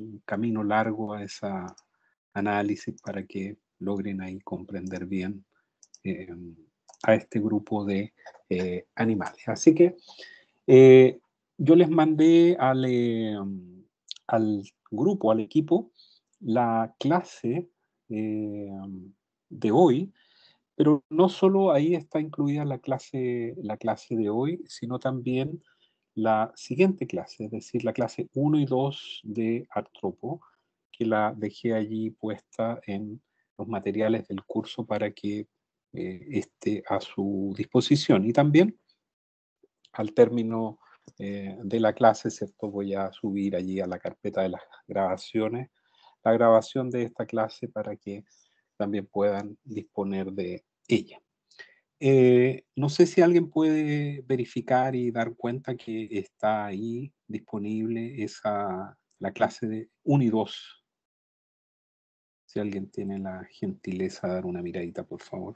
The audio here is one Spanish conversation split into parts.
camino largo a ese análisis para que logren ahí comprender bien eh, a este grupo de animales. Así que eh, yo les mandé al grupo, al equipo, la clase de hoy, pero no solo ahí está incluida la clase de hoy, sino también la siguiente clase, es decir, la clase 1 y 2 de Artropo, que la dejé allí puesta en los materiales del curso para que esté a su disposición. Y también al término de la clase, ¿cierto? Voy a subir allí a la carpeta de las grabaciones, la grabación de esta clase para que también puedan disponer de ella. No sé si alguien puede verificar y dar cuenta que está ahí disponible la clase de 1 y 2. Si alguien tiene la gentileza de dar una miradita, por favor.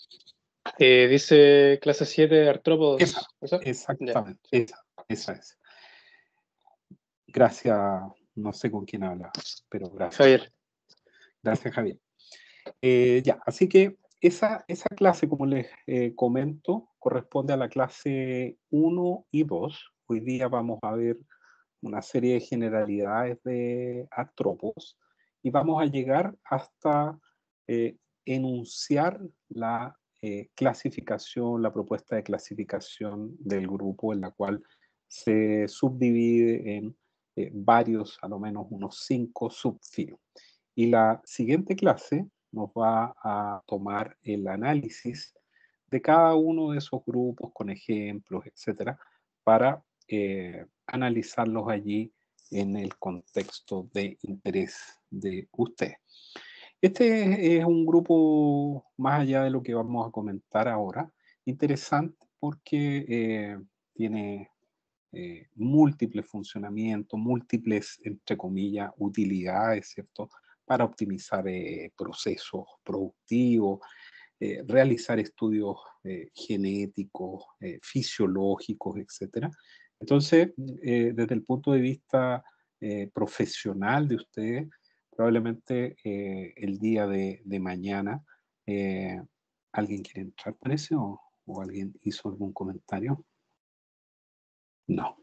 Dice clase 7, artrópodos. Esa, ¿Eso? exactamente, Ya, sí. esa es. Gracias, no sé con quién habla, pero gracias. Javier. Gracias, Javier. Ya, así que esa clase, como les comento, corresponde a la clase 1 y 2. Hoy día vamos a ver una serie de generalidades de artrópodos y vamos a llegar hasta enunciar la clasificación, la propuesta de clasificación del grupo, en la cual se subdivide en varios, a lo menos unos 5 subfilos. Y la siguiente clase nos va a tomar el análisis de cada uno de esos grupos con ejemplos, etcétera, para analizarlos allí en el contexto de interés de usted. Este es un grupo, más allá de lo que vamos a comentar ahora, interesante porque tiene múltiples funcionamientos, múltiples, entre comillas, utilidades, ¿cierto? Para optimizar procesos productivos, realizar estudios genéticos, fisiológicos, etcétera. Entonces, desde el punto de vista profesional de ustedes, probablemente el día de mañana, ¿alguien quiere entrar, parece? ¿O alguien hizo algún comentario? No.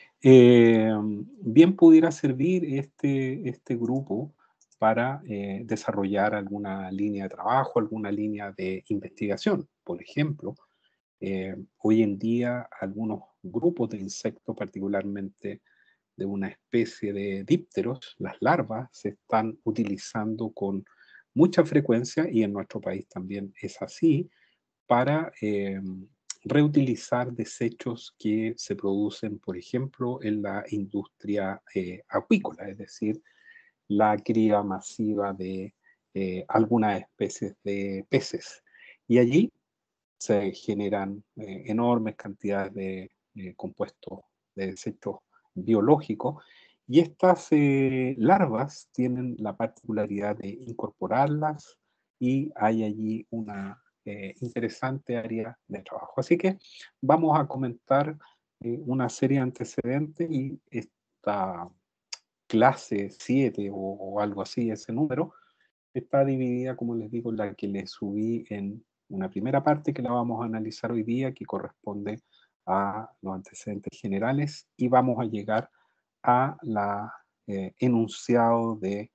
Bien pudiera servir este grupo para desarrollar alguna línea de trabajo, alguna línea de investigación. Por ejemplo, hoy en día algunos grupos de insectos, particularmente de una especie de dípteros, las larvas, se están utilizando con mucha frecuencia, y en nuestro país también es así, para reutilizar desechos que se producen, por ejemplo, en la industria acuícola, es decir, la cría masiva de algunas especies de peces. Y allí se generan enormes cantidades de compuestos, de desechos biológicos, y estas larvas tienen la particularidad de incorporarlas, y hay allí una interesante área de trabajo. Así que vamos a comentar una serie de antecedentes, y esta clase 7 o algo así, ese número, está dividida, como les digo, la que les subí en una primera parte que la vamos a analizar hoy día, que corresponde a los antecedentes generales, y vamos a llegar a la enunciado de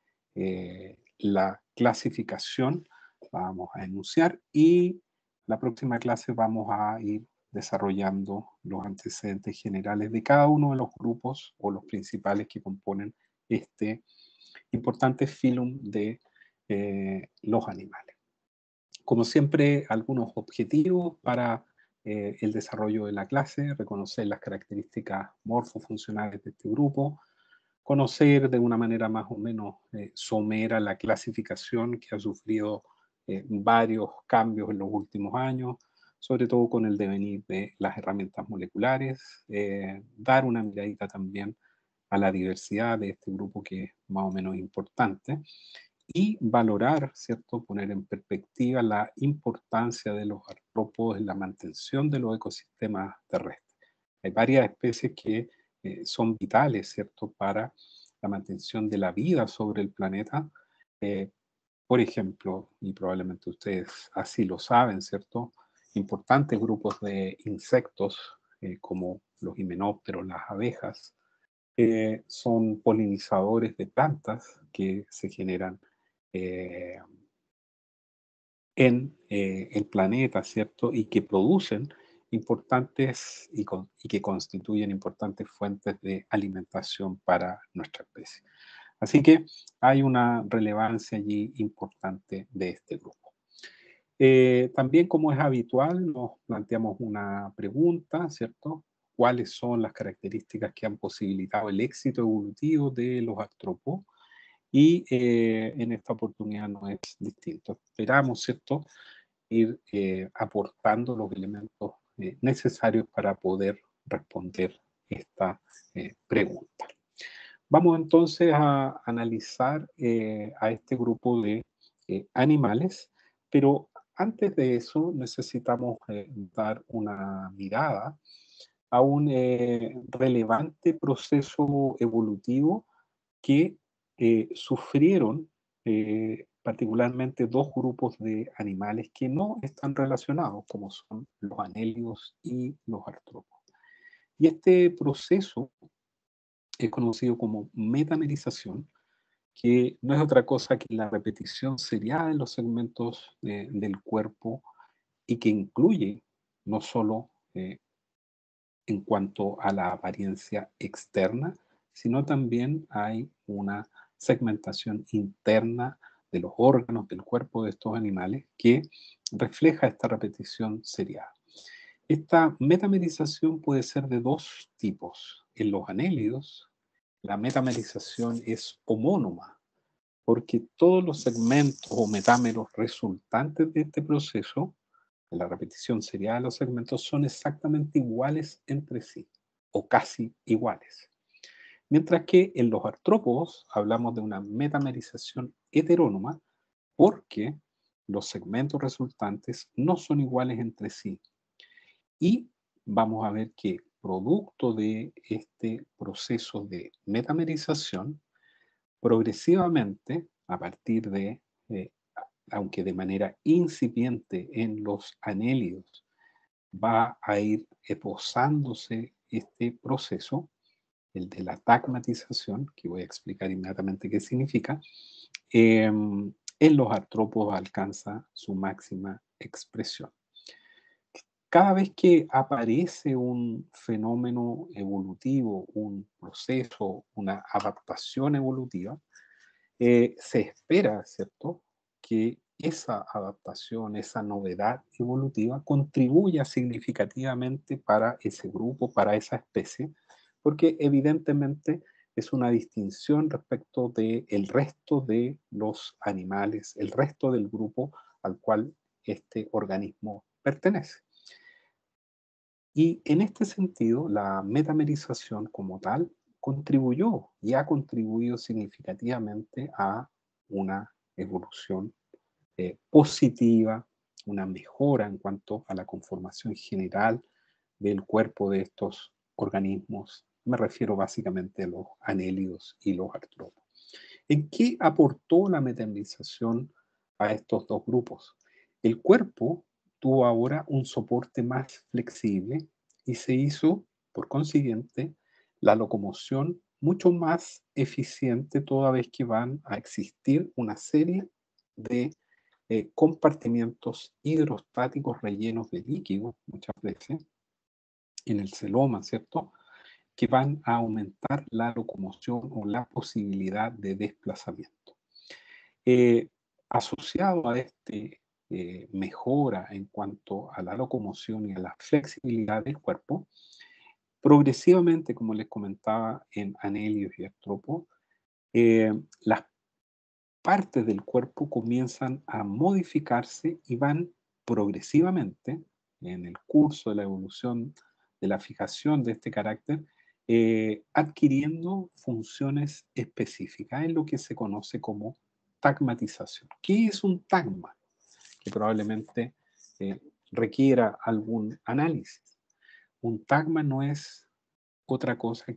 la clasificación. Vamos a enunciar, y la próxima clase vamos a ir desarrollando los antecedentes generales de cada uno de los grupos o los principales que componen este importante filum de los animales. Como siempre, algunos objetivos para el desarrollo de la clase: reconocer las características morfofuncionales de este grupo, conocer de una manera más o menos somera la clasificación, que ha sufrido varios cambios en los últimos años, sobre todo con el devenir de las herramientas moleculares, dar una miradita también a la diversidad de este grupo, que es más o menos importante, y valorar, ¿cierto? Poner en perspectiva la importancia de los artrópodos en la mantención de los ecosistemas terrestres. Hay varias especies que son vitales, ¿cierto? Para la mantención de la vida sobre el planeta. Eh, por ejemplo, y probablemente ustedes así lo saben, ¿cierto? Importantes grupos de insectos, como los himenópteros, las abejas, son polinizadores de plantas que se generan eh, en el planeta, ¿cierto? Y que producen importantes y que constituyen importantes fuentes de alimentación para nuestra especie. Así que hay una relevancia allí importante de este grupo. También, como es habitual, nos planteamos una pregunta, ¿cierto? ¿Cuáles son las características que han posibilitado el éxito evolutivo de los artrópodos? Y en esta oportunidad no es distinto. Esperamos, ¿cierto?, ir aportando los elementos necesarios para poder responder esta pregunta. Vamos entonces a analizar a este grupo de animales, pero antes de eso necesitamos dar una mirada a un relevante proceso evolutivo que sufrieron particularmente dos grupos de animales que no están relacionados, como son los anélidos y los artrópodos. Y este proceso es conocido como metamerización, que no es otra cosa que la repetición seriada de los segmentos del cuerpo y que incluye no solo en cuanto a la apariencia externa, sino también hay una segmentación interna de los órganos del cuerpo de estos animales que refleja esta repetición seriada. Esta metamerización puede ser de dos tipos. En los anélidos, la metamerización es homónoma, porque todos los segmentos o metámeros resultantes de este proceso, de la repetición seriada de los segmentos, son exactamente iguales entre sí, o casi iguales. Mientras que en los artrópodos hablamos de una metamerización heterónoma, porque los segmentos resultantes no son iguales entre sí. Y vamos a ver que producto de este proceso de metamerización, progresivamente, a partir de, aunque de manera incipiente en los anélidos, va a ir esbozándose este proceso, el de la tagmatización, que voy a explicar inmediatamente qué significa. En los artrópodos alcanza su máxima expresión. Cada vez que aparece un fenómeno evolutivo, un proceso, una adaptación evolutiva, se espera, ¿cierto?, que esa adaptación, esa novedad evolutiva contribuya significativamente para ese grupo, para esa especie, porque evidentemente es una distinción respecto del resto de los animales, el resto del grupo al cual este organismo pertenece. Y en este sentido, la metamerización como tal contribuyó y ha contribuido significativamente a una evolución positiva, una mejora en cuanto a la conformación general del cuerpo de estos organismos. Me refiero básicamente a los anélidos y los artrópodos. ¿En qué aportó la metamerización a estos dos grupos? El cuerpo tuvo ahora un soporte más flexible y se hizo, por consiguiente, la locomoción mucho más eficiente toda vez que van a existir una serie de compartimientos hidrostáticos rellenos de líquido, muchas veces, en el celoma, ¿cierto?, que van a aumentar la locomoción o la posibilidad de desplazamiento. Eh, Asociado a este mejora en cuanto a la locomoción y a la flexibilidad del cuerpo, progresivamente, como les comentaba en anélidos y artrópodos, las partes del cuerpo comienzan a modificarse y van progresivamente, en el curso de la evolución de la fijación de este carácter, adquiriendo funciones específicas en lo que se conoce como tagmatización. ¿Qué es un tagma? Que probablemente eh, requiera algún análisis. Un tagma no es otra cosa que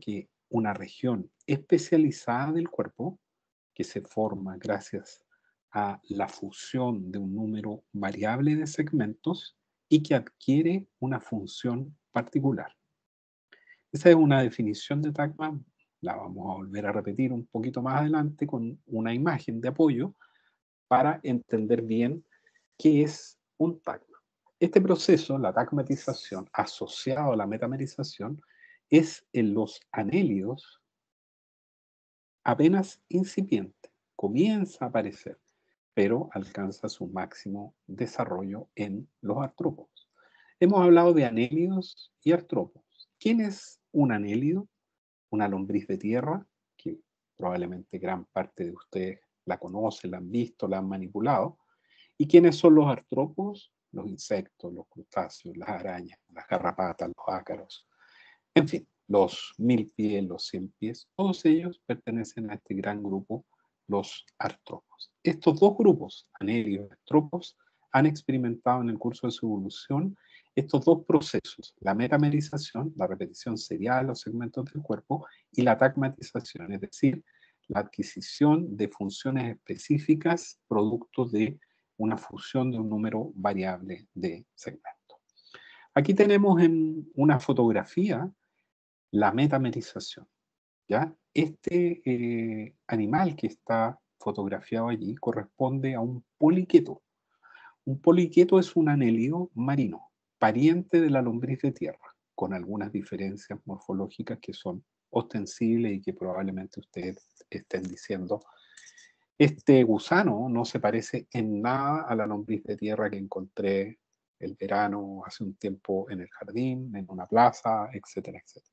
una región especializada del cuerpo que se forma gracias a la fusión de un número variable de segmentos y que adquiere una función particular. Esa es una definición de tagma, la vamos a volver a repetir un poquito más adelante con una imagen de apoyo para entender bien qué es un tagma. Este proceso, la tagmatización, asociado a la metamerización, es en los anélidos apenas incipiente, comienza a aparecer, pero alcanza su máximo desarrollo en los artrópodos. Hemos hablado de anélidos y artrópodos. ¿Quién es un anélido? Una lombriz de tierra, que probablemente gran parte de ustedes la conocen, la han visto, la han manipulado. ¿Y quiénes son los artrópodos? Los insectos, los crustáceos, las arañas, las garrapatas, los ácaros, en fin, los 1000 pies, los 100 pies, todos ellos pertenecen a este gran grupo, los artrópodos. Estos dos grupos, anélidos y artrópodos, han experimentado en el curso de su evolución estos dos procesos, la metamerización, la repetición serial de los segmentos del cuerpo, y la tagmatización, es decir, la adquisición de funciones específicas producto de una fusión de un número variable de segmentos. Aquí tenemos en una fotografía la metamerización, ¿ya? Este animal que está fotografiado allí corresponde a un poliqueto. Un poliqueto es un anélido marino, pariente de la lombriz de tierra, con algunas diferencias morfológicas que son ostensibles y que probablemente ustedes estén diciendo, este gusano no se parece en nada a la lombriz de tierra que encontré el verano hace un tiempo en el jardín, en una plaza, etcétera, etcétera.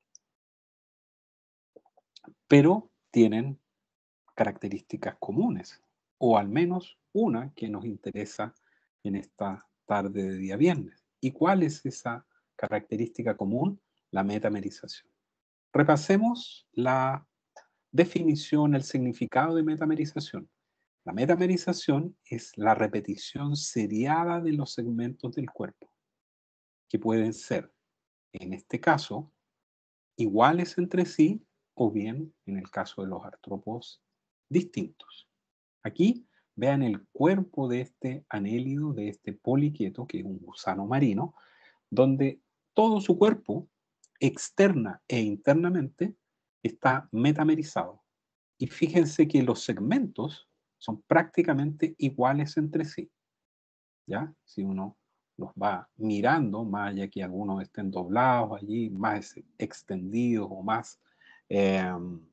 Pero tienen características comunes, o al menos una que nos interesa en esta tarde de día viernes. ¿Y cuál es esa característica común? La metamerización. Repasemos la definición, el significado de metamerización. La metamerización es la repetición seriada de los segmentos del cuerpo, que pueden ser, en este caso, iguales entre sí o bien, en el caso de los artrópodos, distintos. Aquí vean el cuerpo de este anélido, de este poliqueto, que es un gusano marino, donde todo su cuerpo, externa e internamente, está metamerizado. Y fíjense que los segmentos son prácticamente iguales entre sí. ¿Ya? Si uno los va mirando, más allá que algunos estén doblados allí, más extendidos o más eh,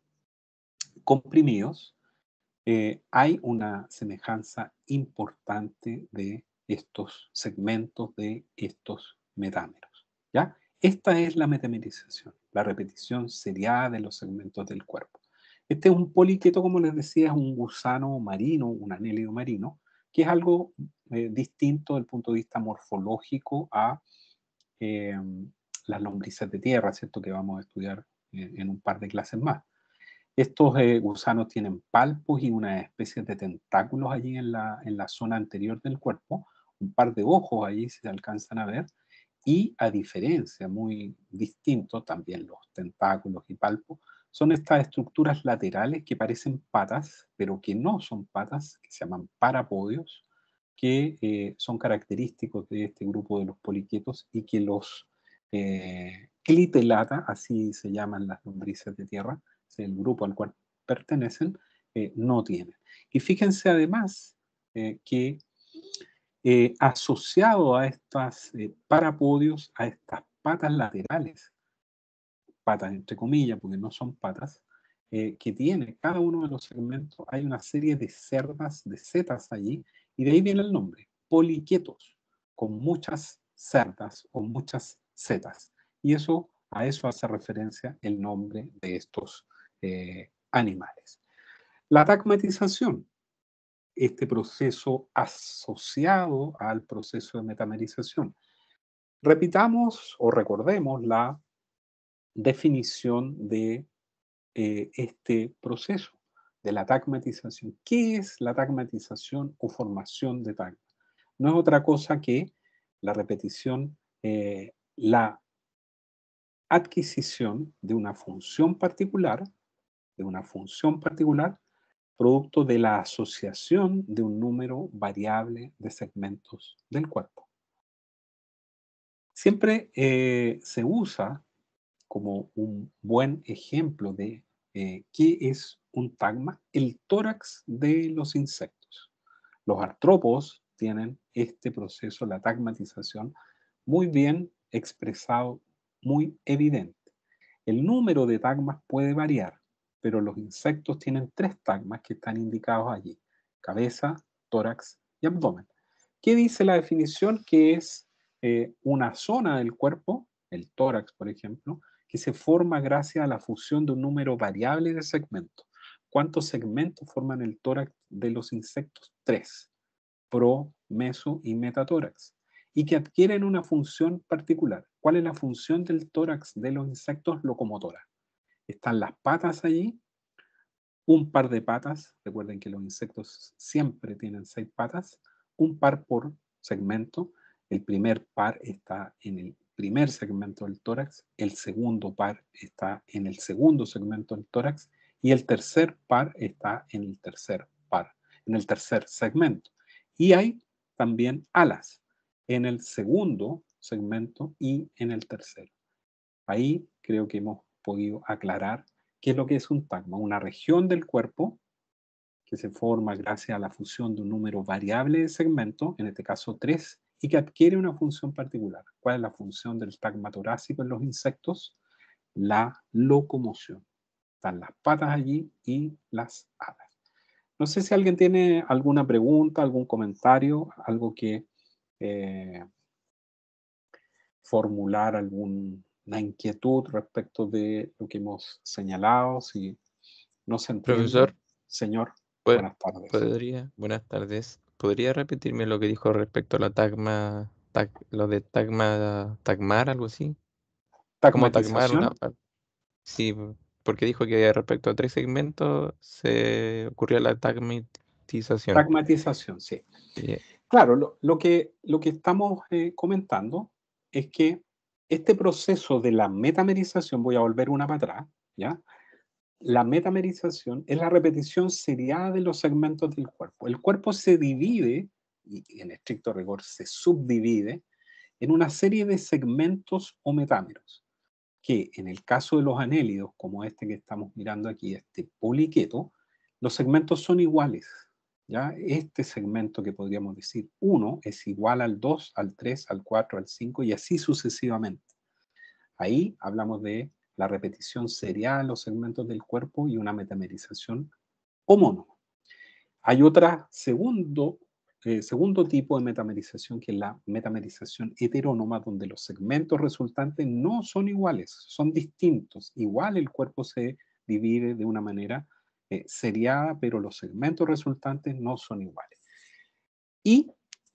comprimidos, hay una semejanza importante de estos segmentos, de estos metámeros. ¿Ya? Esta es la metamerización, la repetición seriada de los segmentos del cuerpo. Este es un poliqueto, como les decía, es un gusano marino, un anélido marino, que es algo distinto desde el punto de vista morfológico a eh, las lombrices de tierra, ¿cierto? Que vamos a estudiar en un par de clases más. Estos gusanos tienen palpos y una especie de tentáculos allí en la zona anterior del cuerpo, un par de ojos allí si se alcanzan a ver, y a diferencia, muy distinto, también los tentáculos y palpos, son estas estructuras laterales que parecen patas, pero que no son patas, que se llaman parapodios, que son característicos de este grupo de los poliquetos y que los clitelata, así se llaman las lombrices de tierra, es el grupo al cual pertenecen, no tienen. Y fíjense además que asociado a estas parapodios, a estas patas laterales, patas entre comillas, porque no son patas, que tiene cada uno de los segmentos, hay una serie de cerdas, de setas allí, y de ahí viene el nombre, poliquetos, con muchas cerdas o muchas setas. Y eso, a eso hace referencia el nombre de estos animales. La tagmatización, este proceso asociado al proceso de metamerización. Repitamos o recordemos la definición de este proceso de la tagmatización. ¿Qué es la tagmatización o formación de tagma? No es otra cosa que la repetición, la adquisición de una función particular, producto de la asociación de un número variable de segmentos del cuerpo. Siempre se usa como un buen ejemplo de qué es un tagma, el tórax de los insectos. Los artrópodos tienen este proceso, la tagmatización, muy bien expresado, muy evidente. El número de tagmas puede variar, pero los insectos tienen 3 tagmas que están indicados allí: cabeza, tórax y abdomen. ¿Qué dice la definición? Que es una zona del cuerpo, el tórax, por ejemplo, que se forma gracias a la fusión de un número variable de segmentos. ¿Cuántos segmentos forman el tórax de los insectos? 3: pro, meso y metatórax, y que adquieren una función particular. ¿Cuál es la función del tórax de los insectos? Locomotora. Están las patas allí, un par de patas, recuerden que los insectos siempre tienen 6 patas, un par por segmento. El primer par está en el primer segmento del tórax, el segundo par está en el segundo segmento del tórax y el tercer par está en el tercer par, en el tercer segmento. Y hay también alas en el segundo segmento y en el tercero. Ahí creo que hemos podido aclarar qué es lo que es un tagma, una región del cuerpo que se forma gracias a la fusión de un número variable de segmentos, en este caso 3, y que adquiere una función particular. ¿Cuál es la función del tagma torácico en los insectos? La locomoción. Están las patas allí y las alas. No sé si alguien tiene alguna pregunta, algún comentario, algo que eh, formular, alguna inquietud respecto de lo que hemos señalado. Si no se entiende, Profesor, señor, ¿pod- buenas tardes. buenas tardes. ¿Podría repetirme lo que dijo respecto a la tagma, lo de tagmar, algo así? ¿Cómo tagmar Tagmatización. una? Sí, porque dijo que respecto a 3 segmentos se ocurrió la tagmatización. Tagmatización, sí. Y, Claro, lo que estamos comentando es que este proceso de la metamerización, voy a volver una para atrás, ¿ya? La metamerización es la repetición seriada de los segmentos del cuerpo. El cuerpo se divide, y en estricto rigor se subdivide, en una serie de segmentos o metámeros, que en el caso de los anélidos, como este que estamos mirando aquí, este poliqueto, los segmentos son iguales. ¿Ya? Este segmento que podríamos decir 1 es igual al 2, al 3, al 4, al 5 y así sucesivamente. Ahí hablamos de la repetición serial de los segmentos del cuerpo y una metamerización homónoma. Hay otra segundo tipo de metamerización, que es la metamerización heterónoma, donde los segmentos resultantes no son iguales, son distintos. Igual el cuerpo se divide de una manera seriada, pero los segmentos resultantes no son iguales. Y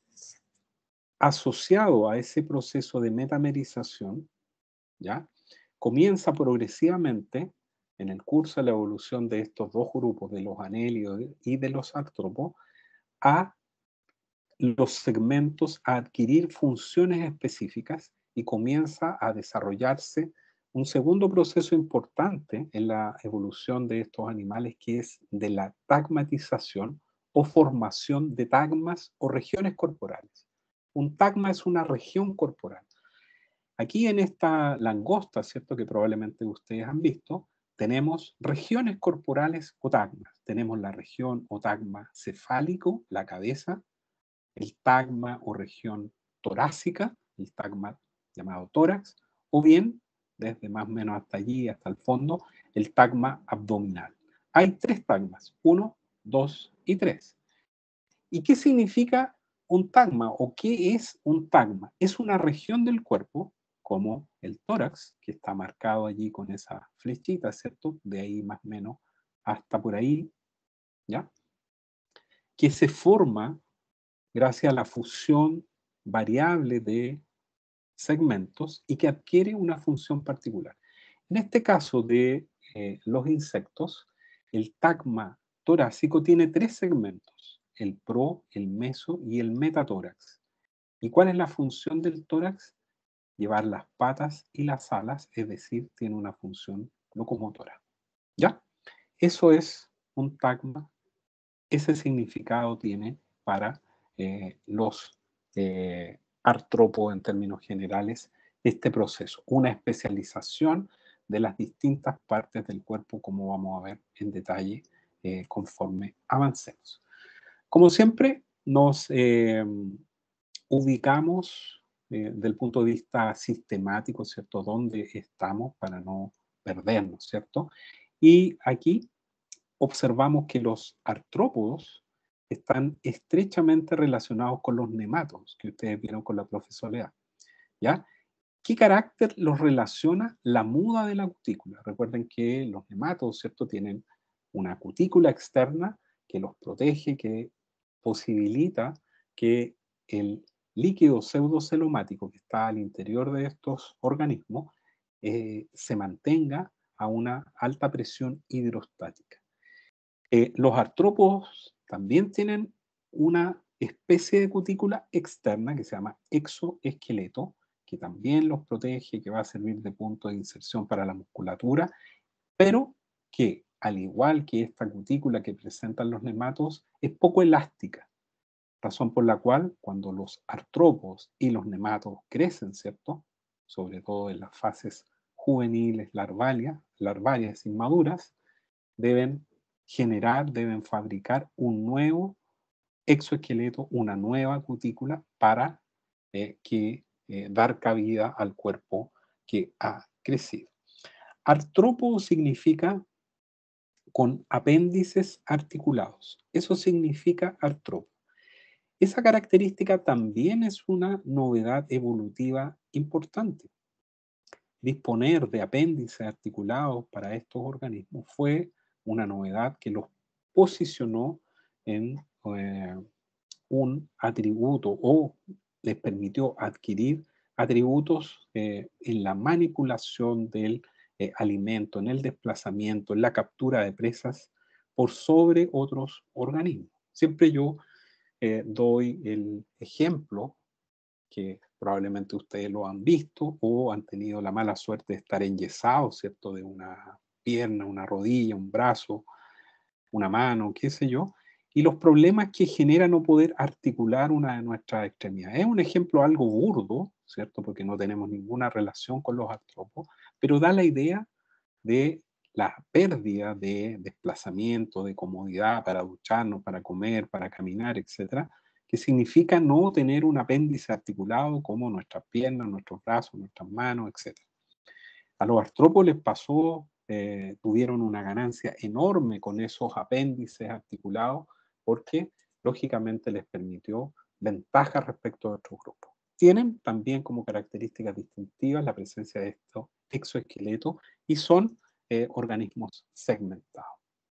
asociado a ese proceso de metamerización, ¿ya? Comienza progresivamente en el curso de la evolución de estos dos grupos, de los anélidos y de los artrópodos, a los segmentos a adquirir funciones específicas y comienza a desarrollarse un segundo proceso importante en la evolución de estos animales, que es de la tagmatización o formación de tagmas o regiones corporales. Un tagma es una región corporal. Aquí en esta langosta, ¿cierto? Que probablemente ustedes han visto, tenemos regiones corporales o tagmas. Tenemos la región o tagma cefálico, la cabeza, el tagma o región torácica, el tagma llamado tórax, o bien, desde más o menos hasta allí, hasta el fondo, el tagma abdominal. Hay 3 tagmas, 1, 2 y 3. ¿Y qué significa un tagma o qué es un tagma? Es una región del cuerpo, como el tórax, que está marcado allí con esa flechita, ¿cierto? De ahí más o menos hasta por ahí, ¿ya? Que se forma gracias a la fusión variable de segmentos y que adquiere una función particular. En este caso de los insectos, el tagma torácico tiene 3 segmentos: el pro, el meso y el metatórax. ¿Y cuál es la función del tórax? llevar las patas y las alas, es decir, tiene una función locomotora. ¿Ya? Eso es un tagma, ese significado tiene para los artrópodos en términos generales este proceso, una especialización de las distintas partes del cuerpo, como vamos a ver en detalle conforme avancemos. Como siempre, nos ubicamos del punto de vista sistemático, ¿cierto? ¿Dónde estamos para no perdernos, ¿cierto? Y aquí observamos que los artrópodos están estrechamente relacionados con los nematos, que ustedes vieron con la profesora, ¿ya? ¿Qué carácter los relaciona la muda de la cutícula? Recuerden que los nematos, ¿cierto? Tienen una cutícula externa que los protege, que posibilita que el líquido pseudocelomático que está al interior de estos organismos se mantenga a una alta presión hidrostática. Los artrópodos también tienen una especie de cutícula externa que se llama exoesqueleto, que también los protege, que va a servir de punto de inserción para la musculatura, pero que, al igual que esta cutícula que presentan los nematos, es poco elástica, razón por la cual cuando los artrópodos y los nematos crecen, ¿cierto? Sobre todo en las fases juveniles, larvarias, inmaduras, deben deben fabricar un nuevo exoesqueleto, una nueva cutícula para dar cabida al cuerpo que ha crecido. Artrópodo significa con apéndices articulados. Eso significa artrópodo. Esa característica también es una novedad evolutiva importante. Disponer de apéndices articulados para estos organismos fue una novedad que los posicionó en un atributo o les permitió adquirir atributos en la manipulación del alimento, en el desplazamiento, en la captura de presas por sobre otros organismos. Siempre yo doy el ejemplo que probablemente ustedes lo han visto o han tenido la mala suerte de estar enyesados, ¿cierto? De una pierna, una rodilla, un brazo, una mano, qué sé yo, y los problemas que genera no poder articular una de nuestras extremidades. Es un ejemplo algo burdo, ¿cierto? Porque no tenemos ninguna relación con los artrópodos, pero da la idea de la pérdida de desplazamiento, de comodidad para ducharnos, para comer, para caminar, etcétera, que significa no tener un apéndice articulado como nuestras piernas, nuestros brazos, nuestras manos, etcétera. A los artrópodos les pasó, tuvieron una ganancia enorme con esos apéndices articulados porque lógicamente les permitió ventajas respecto a otros grupos. Tienen también como características distintivas la presencia de estos exoesqueletos y son organismos segmentados.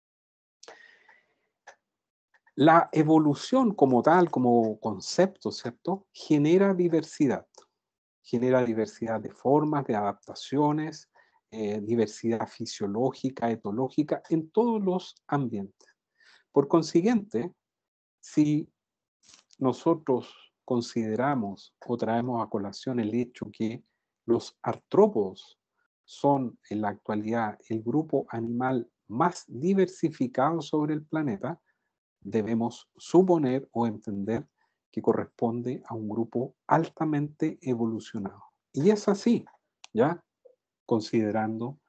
La evolución como tal, como concepto, ¿cierto? Genera diversidad de formas, de adaptaciones, diversidad fisiológica, etológica, en todos los ambientes. Por consiguiente, si nosotros consideramos o traemos a colación el hecho que los artrópodos son en la actualidad el grupo animal más diversificado sobre el planeta, debemos suponer o entender que corresponde a un grupo altamente evolucionado. Y es así, ¿ya? Considerando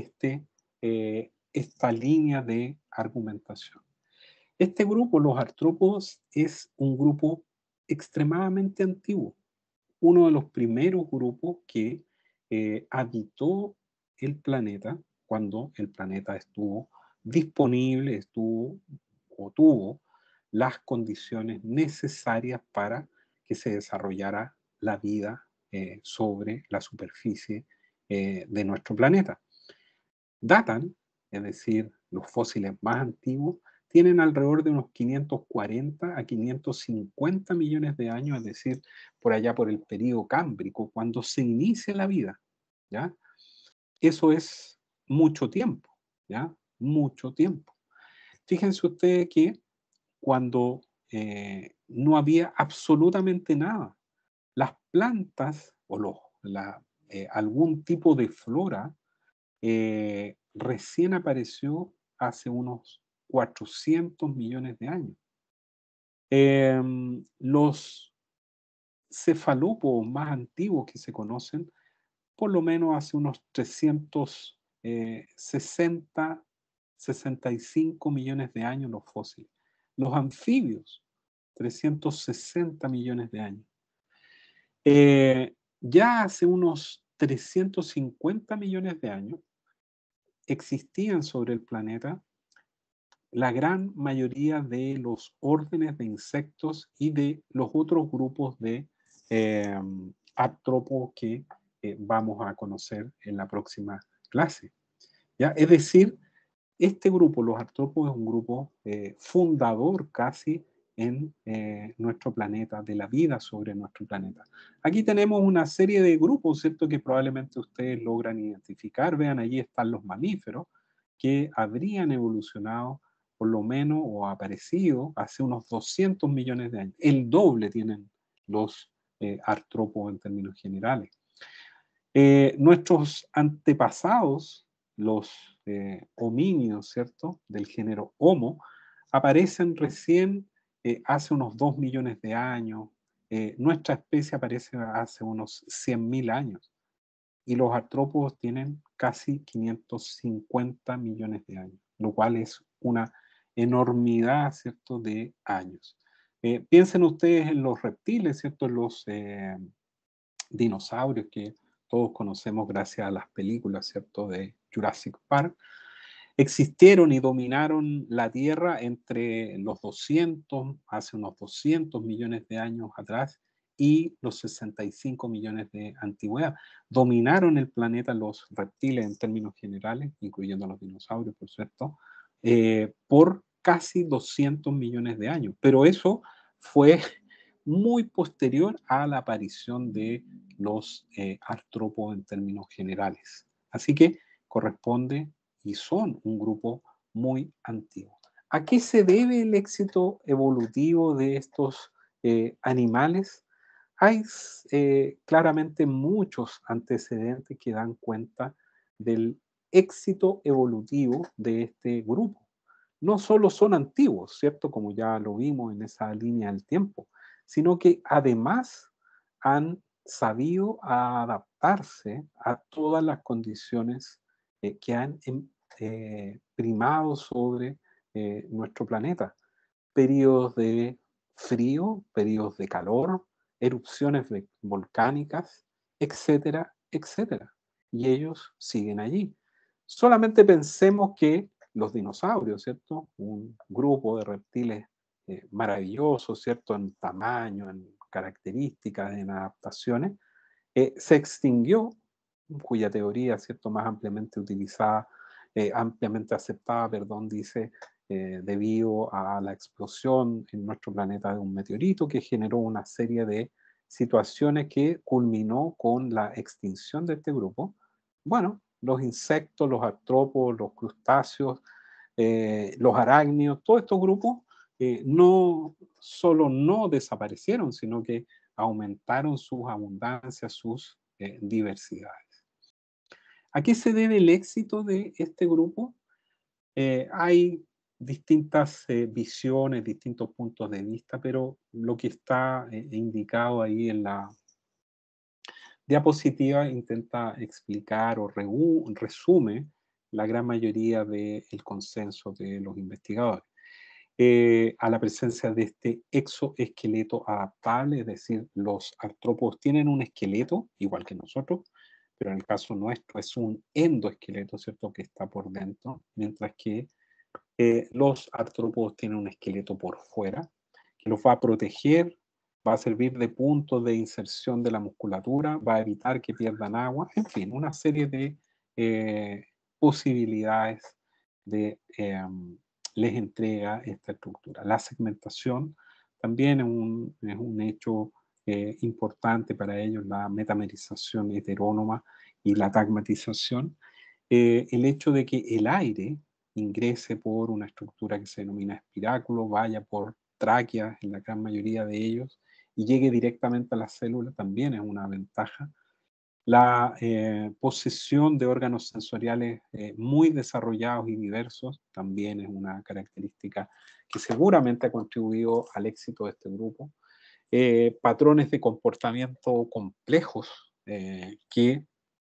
esta línea de argumentación. Este grupo, los artrópodos, es un grupo extremadamente antiguo. Uno de los primeros grupos que habitó el planeta cuando el planeta estuvo disponible, tuvo las condiciones necesarias para que se desarrollara la vida sobre la superficie de nuestro planeta. Datan, es decir, los fósiles más antiguos, tienen alrededor de unos 540 a 550 millones de años, es decir, por allá por el período cámbrico, cuando se inicia la vida, ¿ya? Eso es mucho tiempo, ¿ya? Mucho tiempo. Fíjense ustedes que cuando no había absolutamente nada, las plantas o algún tipo de flora recién apareció hace unos 400 millones de años. Los cefalópodos más antiguos que se conocen, por lo menos hace unos 65 millones de años los fósiles. Los anfibios, 360 millones de años. Ya hace unos 350 millones de años existían sobre el planeta la gran mayoría de los órdenes de insectos y de los otros grupos de artrópodos que vamos a conocer en la próxima clase. ¿Ya? Es decir, este grupo, los artrópodos, es un grupo fundador casi en nuestro planeta, de la vida sobre nuestro planeta. Aquí tenemos una serie de grupos, ¿cierto?, que probablemente ustedes logran identificar. Vean, allí están los mamíferos que habrían evolucionado por lo menos o aparecido hace unos 200 millones de años. El doble tienen los artrópodos en términos generales. Nuestros antepasados, los homínidos, ¿cierto?, del género Homo, aparecen recién hace unos 2 millones de años. Nuestra especie aparece hace unos 100.000 años. Y los artrópodos tienen casi 550 millones de años, lo cual es una enormidad, ¿cierto?, de años. Piensen ustedes en los reptiles, ¿cierto?, en los dinosaurios que todos conocemos gracias a las películas, ¿cierto?, de Jurassic Park. Existieron y dominaron la Tierra entre los 200, hace unos 200 millones de años atrás, y los 65 millones de antigüedad. Dominaron el planeta los reptiles en términos generales, incluyendo los dinosaurios, por cierto, por casi 200 millones de años. Pero eso fue muy posterior a la aparición de los artrópodos en términos generales. Así que corresponde y son un grupo muy antiguo. ¿A qué se debe el éxito evolutivo de estos animales? Hay claramente muchos antecedentes que dan cuenta del éxito evolutivo de este grupo. No solo son antiguos, ¿cierto?, como ya lo vimos en esa línea del tiempo, sino que además han sabido adaptarse a todas las condiciones que han primado sobre nuestro planeta. Periodos de frío, periodos de calor, erupciones volcánicas, etcétera, etcétera. Y ellos siguen allí. Solamente pensemos que los dinosaurios, ¿cierto?, un grupo de reptiles maravillosos, ¿cierto?, en tamaño, en características, en adaptaciones, se extinguió, cuya teoría, ¿cierto?, más ampliamente utilizada, ampliamente aceptada, perdón, dice, debido a la explosión en nuestro planeta de un meteorito que generó una serie de situaciones que culminó con la extinción de este grupo. Bueno, los insectos, los artrópodos, los crustáceos, los arácnidos, todos estos grupos no solo no desaparecieron, sino que aumentaron sus abundancias, sus diversidades. ¿A qué se debe el éxito de este grupo? Hay distintas visiones, distintos puntos de vista, pero lo que está indicado ahí en la diapositiva intenta explicar o resume la gran mayoría del consenso de los investigadores. A la presencia de este exoesqueleto adaptable, es decir, los artrópodos tienen un esqueleto, igual que nosotros, pero en el caso nuestro es un endoesqueleto, ¿cierto?, que está por dentro, mientras que los artrópodos tienen un esqueleto por fuera, que los va a proteger, va a servir de punto de inserción de la musculatura, va a evitar que pierdan agua, en fin, una serie de posibilidades de les entrega esta estructura. La segmentación también es un hecho importante para ellos, la metamerización heterónoma y la tagmatización. El hecho de que el aire ingrese por una estructura que se denomina espiráculo, vaya por tráqueas en la gran mayoría de ellos y llegue directamente a la célula también es una ventaja. La posesión de órganos sensoriales muy desarrollados y diversos también es una característica que seguramente ha contribuido al éxito de este grupo. Patrones de comportamiento complejos que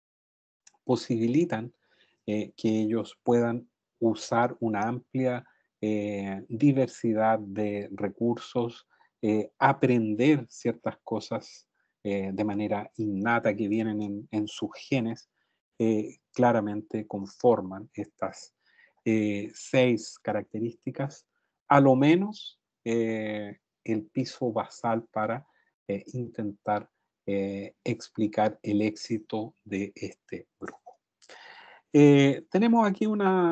posibilitan que ellos puedan usar una amplia diversidad de recursos, aprender ciertas cosas de manera innata que vienen en sus genes, claramente conforman estas 6 características, a lo menos el piso basal para intentar explicar el éxito de este grupo. Tenemos aquí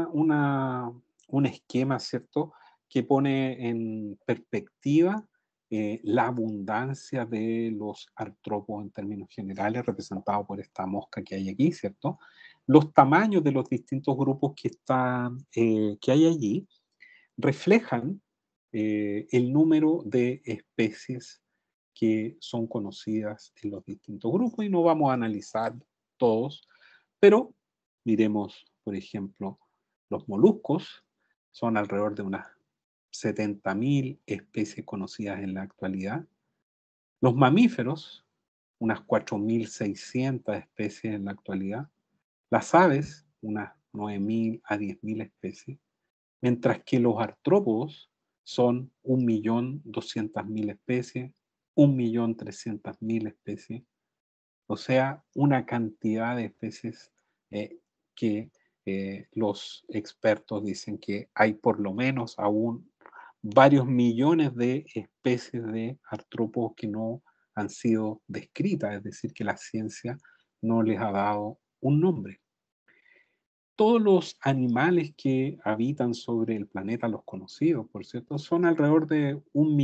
un esquema, ¿cierto?, que pone en perspectiva la abundancia de los artrópodos en términos generales, representado por esta mosca que hay aquí, ¿cierto? Los tamaños de los distintos grupos que hay allí reflejan el número de especies que son conocidas en los distintos grupos y no vamos a analizar todos, pero miremos, por ejemplo, los moluscos, son alrededor de unas 70.000 especies conocidas en la actualidad. Los mamíferos, unas 4.600 especies en la actualidad. Las aves, unas 9.000 a 10.000 especies. Mientras que los artrópodos son 1.200.000 especies, 1.300.000 especies, o sea, una cantidad de especies que los expertos dicen que hay por lo menos aún varios millones de especies de artrópodos que no han sido descritas, es decir, que la ciencia no les ha dado un nombre. Todos los animales que habitan sobre el planeta, los conocidos, por cierto, son alrededor de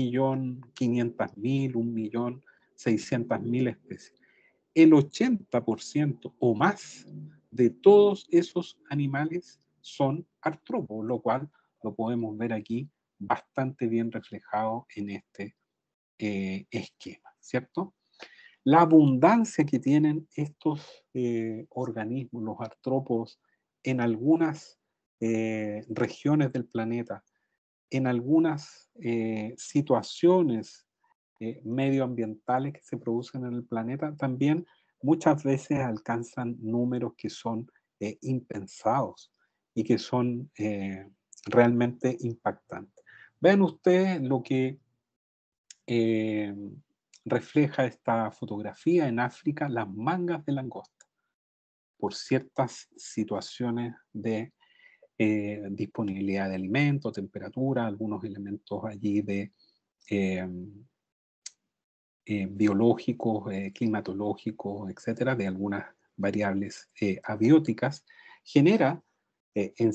1.500.000, 1.600.000 especies. El 80% o más de todos esos animales son artrópodos, lo cual lo podemos ver aquí bastante bien reflejado en este esquema, ¿cierto? La abundancia que tienen estos organismos, los artrópodos, en algunas regiones del planeta, en algunas situaciones medioambientales que se producen en el planeta, también muchas veces alcanzan números que son impensados y que son realmente impactantes. Vean ustedes lo que refleja esta fotografía en África, las mangas de langosta, por ciertas situaciones de disponibilidad de alimentos, temperatura, algunos elementos allí de biológicos, climatológicos, etcétera, de algunas variables abióticas, genera en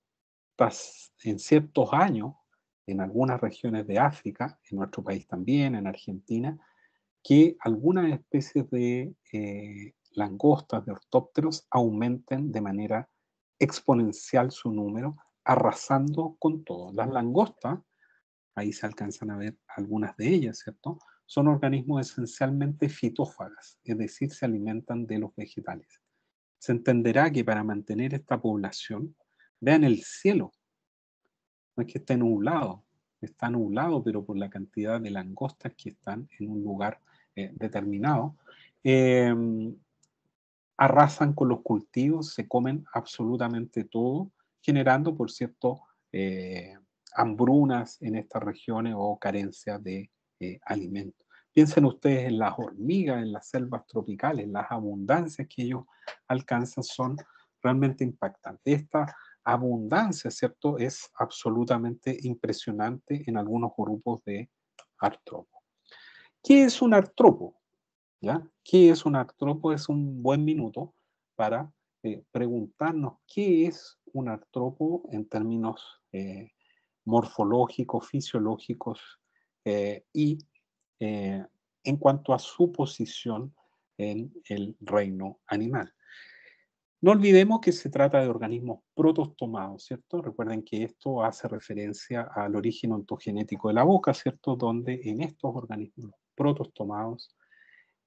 ciertos años, en algunas regiones de África, en nuestro país también, en Argentina, que algunas especies de langostas, de ortópteros, aumenten de manera exponencial su número, arrasando con todo. Las langostas, ahí se alcanzan a ver algunas de ellas, ¿cierto? Son organismos esencialmente fitófagas, es decir, se alimentan de los vegetales. Se entenderá que para mantener esta población, vean el cielo, no es que esté nublado, está nublado, pero por la cantidad de langostas que están en un lugar determinado, arrasan con los cultivos, se comen absolutamente todo, generando, por cierto, hambrunas en estas regiones o carencia de alimentos. Piensen ustedes en las hormigas, en las selvas tropicales, las abundancias que ellos alcanzan son realmente impactantes. Esta abundancia, ¿cierto?, es absolutamente impresionante en algunos grupos de artrópodos. ¿Qué es un artrópodo? ¿Ya? ¿Qué es un artrópodo? Es un buen minuto para preguntarnos qué es un artrópodo en términos morfológicos, fisiológicos y en cuanto a su posición en el reino animal. No olvidemos que se trata de organismos protostomados, ¿cierto? Recuerden que esto hace referencia al origen ontogenético de la boca, ¿cierto? Donde en estos organismos protostomados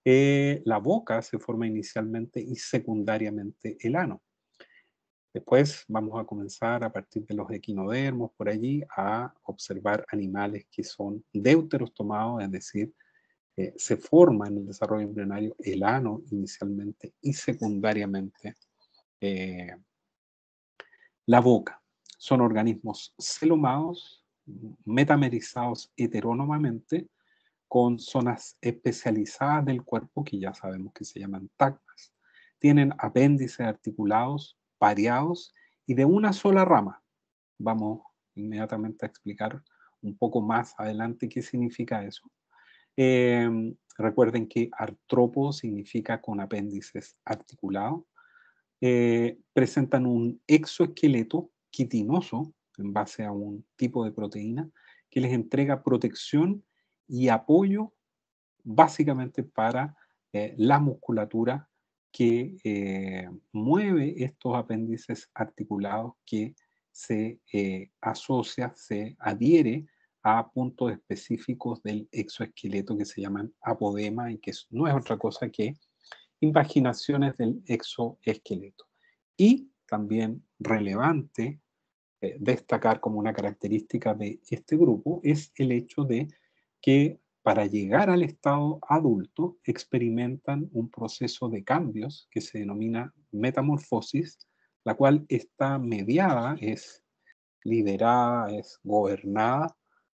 La boca se forma inicialmente y secundariamente el ano. Después vamos a comenzar a partir de los equinodermos por allí a observar animales que son deuteros tomados, es decir, se forma en el desarrollo embrionario el ano inicialmente y secundariamente eh, la boca. Son organismos celomados, metamerizados heterónomamente, con zonas especializadas del cuerpo que ya sabemos que se llaman tagmas. Tienen apéndices articulados, pareados y de una sola rama. Vamos inmediatamente a explicar un poco más adelante qué significa eso. Recuerden que artrópodo significa con apéndices articulados. Presentan un exoesqueleto quitinoso en base a un tipo de proteína que les entrega protección y apoyo básicamente para la musculatura que mueve estos apéndices articulados, que se asocia, se adhiere a puntos específicos del exoesqueleto que se llaman apodema y que no es otra cosa que invaginaciones del exoesqueleto. Y también relevante destacar como una característica de este grupo es el hecho de que para llegar al estado adulto experimentan un proceso de cambios que se denomina metamorfosis, la cual está mediada, es liderada, es gobernada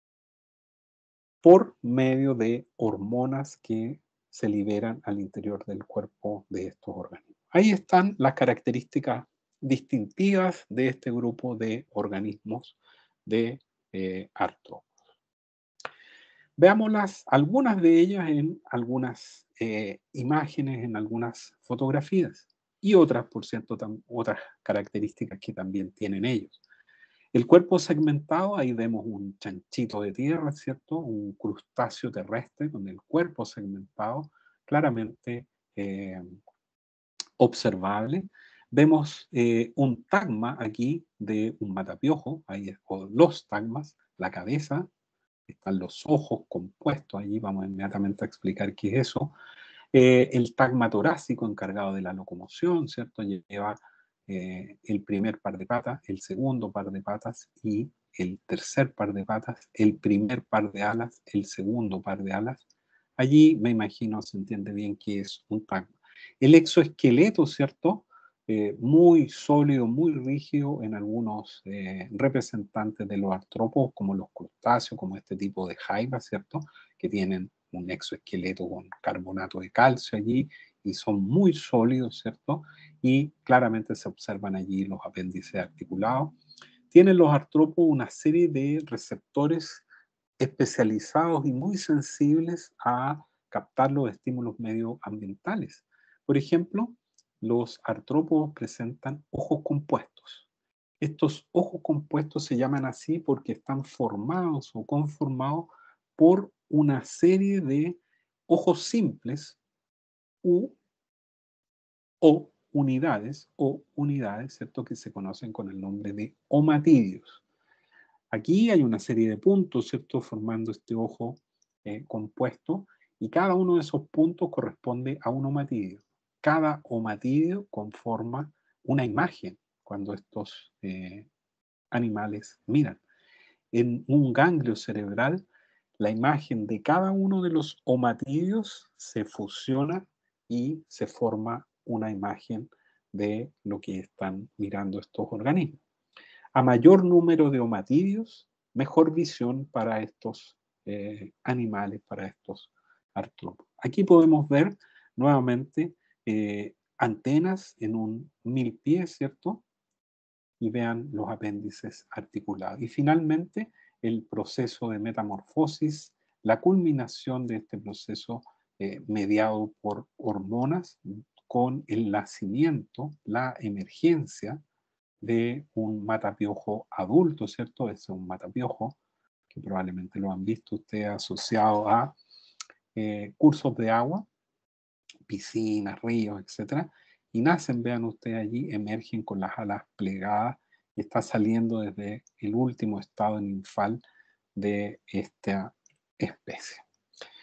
por medio de hormonas que se liberan al interior del cuerpo de estos organismos. Ahí están las características distintivas de este grupo de organismos de artrópodos. Veámoslas, algunas de ellas en algunas imágenes, en algunas fotografías y otras, por cierto, otras características que también tienen ellos. El cuerpo segmentado, ahí vemos un chanchito de tierra, ¿cierto? Un crustáceo terrestre con el cuerpo segmentado, claramente observable. Vemos un tagma aquí de un matapiojo, ahí o los tagmas, la cabeza, están los ojos compuestos, allí vamos inmediatamente a explicar qué es eso. El tagma torácico encargado de la locomoción, ¿cierto? Lleva el primer par de patas, el segundo par de patas y el tercer par de patas, el primer par de alas, el segundo par de alas. Allí me imagino, se entiende bien que es un tagma. El exoesqueleto, ¿cierto? Muy sólido, muy rígido en algunos representantes de los artrópodos, como los crustáceos, como este tipo de jaivas, ¿cierto? Que tienen un exoesqueleto con carbonato de calcio allí y son muy sólidos, ¿cierto? Y claramente se observan allí los apéndices articulados. Tienen los artrópodos una serie de receptores especializados y muy sensibles a captar los estímulos medioambientales. Por ejemplo, los artrópodos presentan ojos compuestos. Estos ojos compuestos se llaman así porque están formados o conformados por una serie de ojos simples o unidades, ¿cierto? Que se conocen con el nombre de omatidios. Aquí hay una serie de puntos, ¿cierto? Formando este ojo compuesto y cada uno de esos puntos corresponde a un omatidio. Cada omatidio conforma una imagen cuando estos animales miran. En un ganglio cerebral, la imagen de cada uno de los omatidios se fusiona y se forma una imagen de lo que están mirando estos organismos. A mayor número de omatidios, mejor visión para estos animales, para estos artrópodos. Aquí podemos ver nuevamente antenas en un milpié, ¿cierto? Y vean los apéndices articulados. Y finalmente, el proceso de metamorfosis, la culminación de este proceso mediado por hormonas con el nacimiento, la emergencia de un matapiojo adulto, ¿cierto? Ese es un matapiojo que probablemente lo han visto ustedes asociado a cursos de agua, piscinas, ríos, etcétera, y nacen, vean ustedes allí, emergen con las alas plegadas y está saliendo desde el último estado ninfal de esta especie.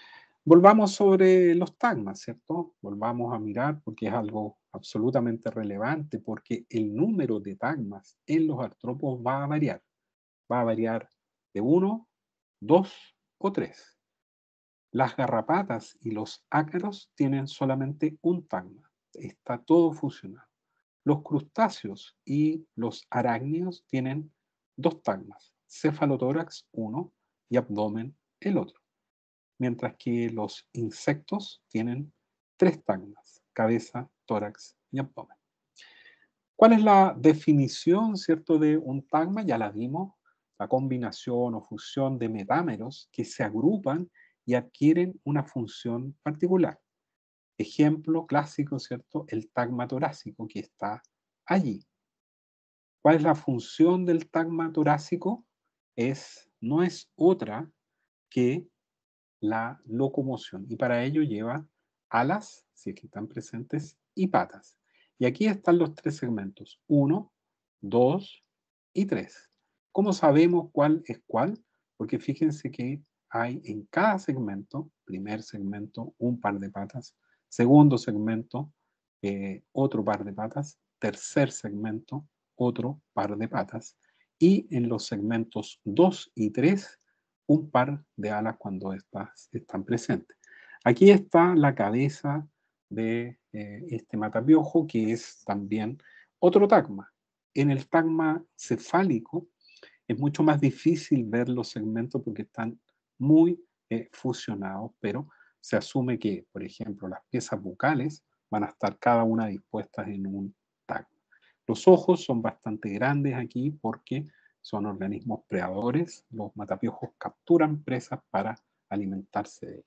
Volvamos sobre los tagmas, ¿cierto? Volvamos a mirar porque es algo absolutamente relevante, porque el número de tagmas en los artrópodos va a variar. Va a variar de 1, 2 o 3. Las garrapatas y los ácaros tienen solamente un tagma. Está todo fusionado. Los crustáceos y los arácnidos tienen 2 tagmas, cefalotórax uno y abdomen el otro. Mientras que los insectos tienen 3 tagmas, cabeza, tórax y abdomen. ¿Cuál es la definición, cierto, de un tagma? Ya la vimos, la combinación o fusión de metámeros que se agrupan y adquieren una función particular. Ejemplo clásico, ¿cierto? El tagma torácico que está allí. ¿Cuál es la función del tagma torácico? No es otra que la locomoción y para ello lleva alas, si es que están presentes, y patas. Y aquí están los 3 segmentos, 1, 2 y 3. ¿Cómo sabemos cuál es cuál? Porque fíjense que hay en cada segmento, primer segmento, un par de patas, segundo segmento, otro par de patas, tercer segmento, otro par de patas, y en los segmentos 2 y 3, un par de alas cuando estas están presentes. Aquí está la cabeza de este matapiojo, que es también otro tagma. En el tagma cefálico es mucho más difícil ver los segmentos porque están muy fusionados, pero se asume que, por ejemplo, las piezas bucales van a estar cada una dispuestas en un tagma. Los ojos son bastante grandes aquí porque son organismos predadores. Los matapiojos capturan presas para alimentarse de ellas.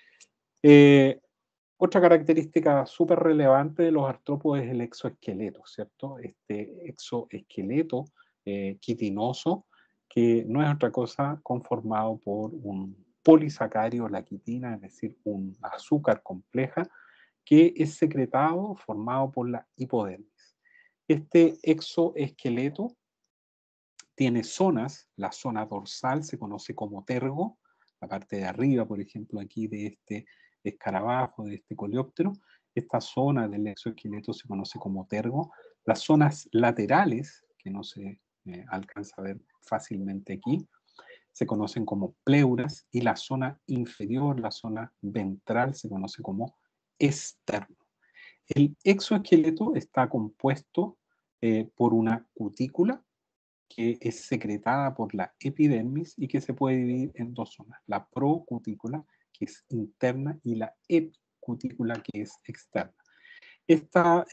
Otra característica súper relevante de los artrópodos es el exoesqueleto, ¿cierto? Este exoesqueleto quitinoso, que no es otra cosa conformado por un polisacario, la quitina, es decir, un azúcar compleja, que es secretado, formado por la hipodermis. Este exoesqueleto tiene zonas, la zona dorsal se conoce como tergo, la parte de arriba, por ejemplo, aquí de este escarabajo, de este coleóptero, esta zona del exoesqueleto se conoce como tergo. Las zonas laterales, que no se alcanza a ver fácilmente aquí, se conocen como pleuras y la zona inferior, la zona ventral, se conoce como esterno. El exoesqueleto está compuesto por una cutícula que es secretada por la epidermis y que se puede dividir en 2 zonas, la procutícula, que es interna, y la epicutícula, que es externa. Esta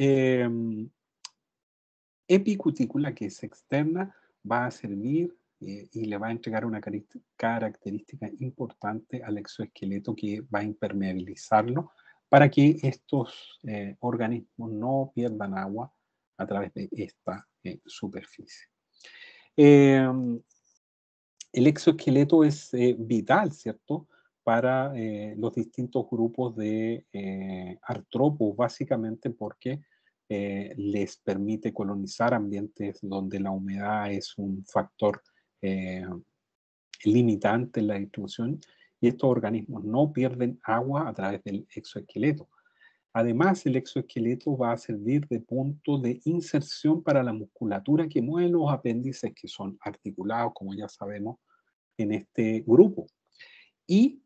epicutícula, que es externa, va a servir y le va a entregar una característica importante al exoesqueleto que va a impermeabilizarlo para que estos organismos no pierdan agua a través de esta superficie. El exoesqueleto es vital, ¿cierto?, para los distintos grupos de artrópodos, básicamente porque les permite colonizar ambientes donde la humedad es un factor eh, limitante en la distribución y estos organismos no pierden agua a través del exoesqueleto. Además, el exoesqueleto va a servir de punto de inserción para la musculatura que mueve los apéndices, que son articulados, como ya sabemos, en este grupo. Y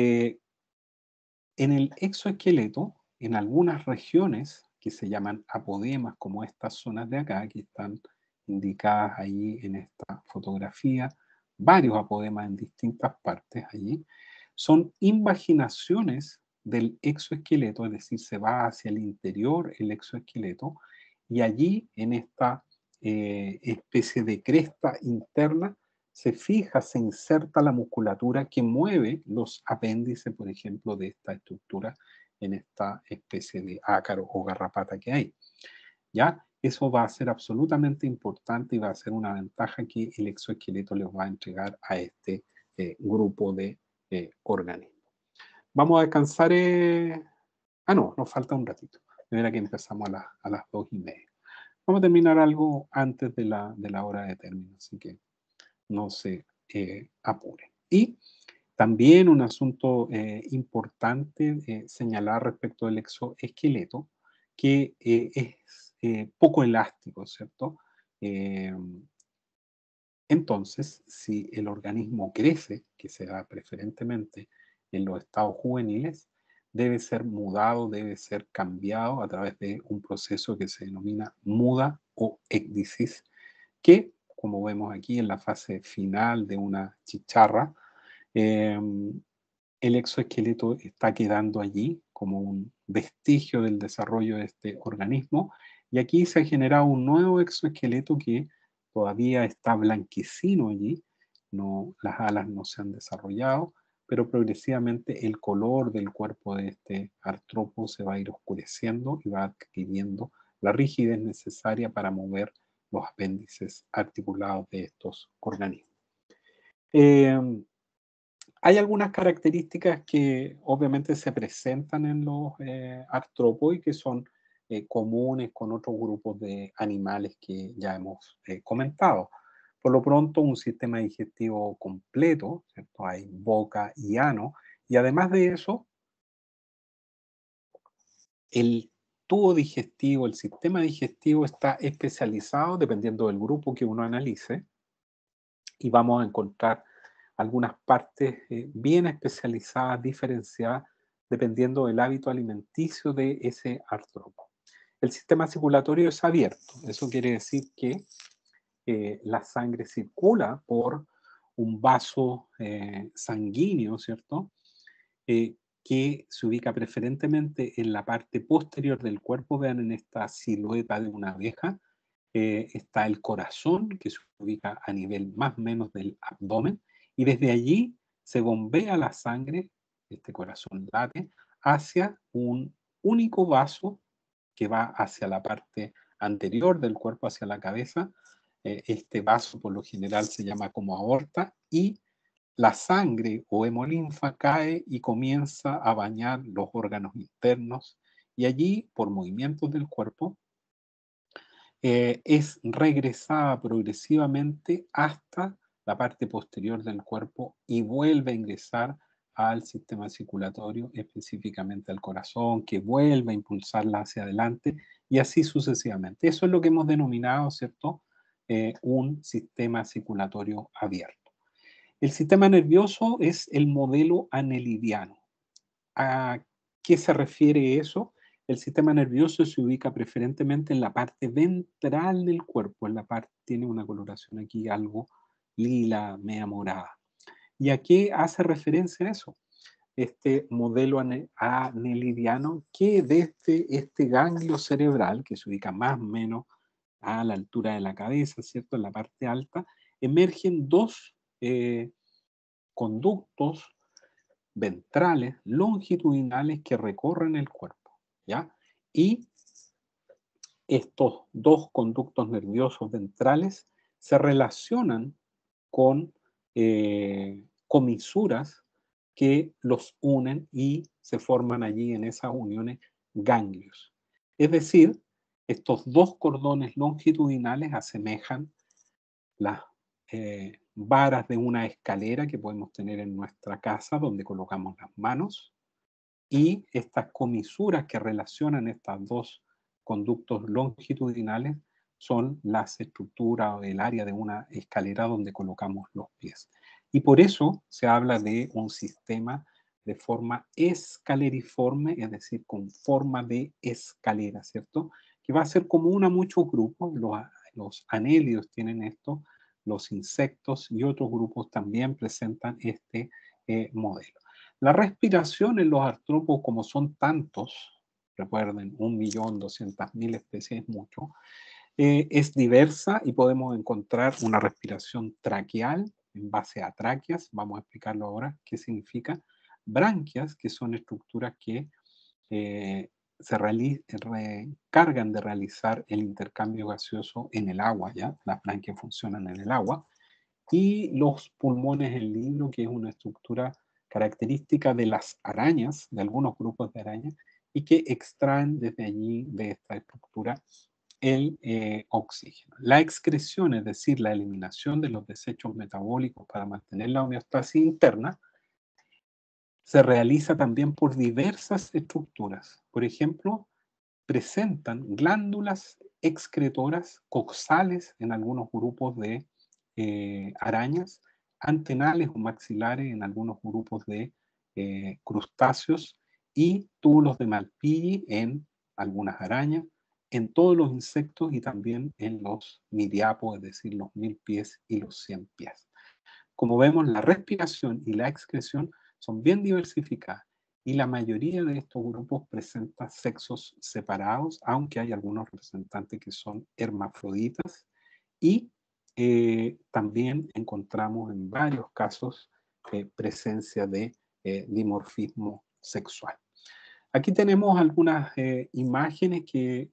en el exoesqueleto, en algunas regiones que se llaman apodemas, como estas zonas de acá, que están indicadas ahí en esta fotografía, varios apodemas en distintas partes allí, son invaginaciones del exoesqueleto, es decir, se va hacia el interior el exoesqueleto y allí en esta especie de cresta interna se fija, se inserta la musculatura que mueve los apéndices, por ejemplo, de esta estructura en esta especie de ácaro o garrapata que hay. ¿Ya? Eso va a ser absolutamente importante y va a ser una ventaja que el exoesqueleto les va a entregar a este grupo de organismos. Vamos a descansar. No, nos falta un ratito. De manera que empezamos a las 2:30. Vamos a terminar algo antes de la hora de término, así que no se apure. Y También un asunto importante señalar respecto del exoesqueleto, que es poco elástico, ¿cierto? Eh, entonces, si el organismo crece, que se da preferentemente en los estados juveniles, debe ser mudado, debe ser cambiado a través de un proceso que se denomina muda o ecdisis, que, como vemos aquí en la fase final de una chicharra, el exoesqueleto está quedando allí como un vestigio del desarrollo de este organismo, y aquí se ha generado un nuevo exoesqueleto que todavía está blanquecino allí, no, las alas no se han desarrollado, pero progresivamente el color del cuerpo de este artrópodo se va a ir oscureciendo y va adquiriendo la rigidez necesaria para mover los apéndices articulados de estos organismos. Hay algunas características que obviamente se presentan en los artrópodos y que son comunes con otros grupos de animales que ya hemos comentado. Por lo pronto, un sistema digestivo completo, ¿cierto? Hay boca y ano, y además de eso, el tubo digestivo, el sistema digestivo está especializado dependiendo del grupo que uno analice, y vamos a encontrar algunas partes bien especializadas, diferenciadas, dependiendo del hábito alimenticio de ese artrópodo. El sistema circulatorio es abierto. Eso quiere decir que la sangre circula por un vaso sanguíneo, ¿cierto? Que se ubica preferentemente en la parte posterior del cuerpo. Vean en esta silueta de una abeja, está el corazón, que se ubica a nivel más o menos del abdomen, y desde allí se bombea la sangre, este corazón late, hacia un único vaso que va hacia la parte anterior del cuerpo, hacia la cabeza. Este vaso por lo general se llama como aorta, y la sangre o hemolinfa cae y comienza a bañar los órganos internos, y allí, por movimientos del cuerpo, es regresada progresivamente hasta la parte posterior del cuerpo y vuelve a ingresar al sistema circulatorio, específicamente al corazón, que vuelve a impulsarla hacia adelante, y así sucesivamente. Eso es lo que hemos denominado, ¿cierto? Un sistema circulatorio abierto. El sistema nervioso es el modelo anelidiano. ¿A qué se refiere eso? El sistema nervioso se ubica preferentemente en la parte ventral del cuerpo, en la parte, tiene una coloración aquí algo lila, media morada. ¿Y a qué hace referencia eso? Este modelo anelidiano, que desde este ganglio cerebral, que se ubica más o menos a la altura de la cabeza, ¿cierto? En la parte alta, emergen dos conductos ventrales longitudinales que recorren el cuerpo, ¿ya? Y estos dos conductos nerviosos ventrales se relacionan con comisuras que los unen y se forman allí en esas uniones ganglios. Es decir, estos dos cordones longitudinales asemejan las varas de una escalera que podemos tener en nuestra casa donde colocamos las manos, y estas comisuras que relacionan estas dos conductos longitudinales son las estructuras o el área de una escalera donde colocamos los pies. Y por eso se habla de un sistema de forma escaleriforme, es decir, con forma de escalera, ¿cierto? Que va a ser común a muchos grupos. Los anélidos tienen esto, los insectos y otros grupos también presentan este modelo. La respiración en los artrópodos, como son tantos, recuerden, 1.200.000 especies es mucho, es diversa, y podemos encontrar una respiración traqueal en base a tráqueas. Vamos a explicarlo ahora qué significa. Branquias, que son estructuras que se encargan de realizar el intercambio gaseoso en el agua, ¿ya? Las branquias funcionan en el agua. Y los pulmones en libro, que es una estructura característica de las arañas, de algunos grupos de arañas, y que extraen desde allí, de esta estructura, el oxígeno. La excreción, es decir, la eliminación de los desechos metabólicos para mantener la homeostasis interna, se realiza también por diversas estructuras. Por ejemplo, presentan glándulas excretoras coxales en algunos grupos de arañas, antenales o maxilares en algunos grupos de crustáceos y túbulos de Malpighi en algunas arañas, en todos los insectos y también en los miriápodos, es decir, los 1000 pies y los 100 pies. Como vemos, la respiración y la excreción son bien diversificadas y la mayoría de estos grupos presenta sexos separados, aunque hay algunos representantes que son hermafroditas y también encontramos en varios casos presencia de dimorfismo sexual. Aquí tenemos algunas imágenes que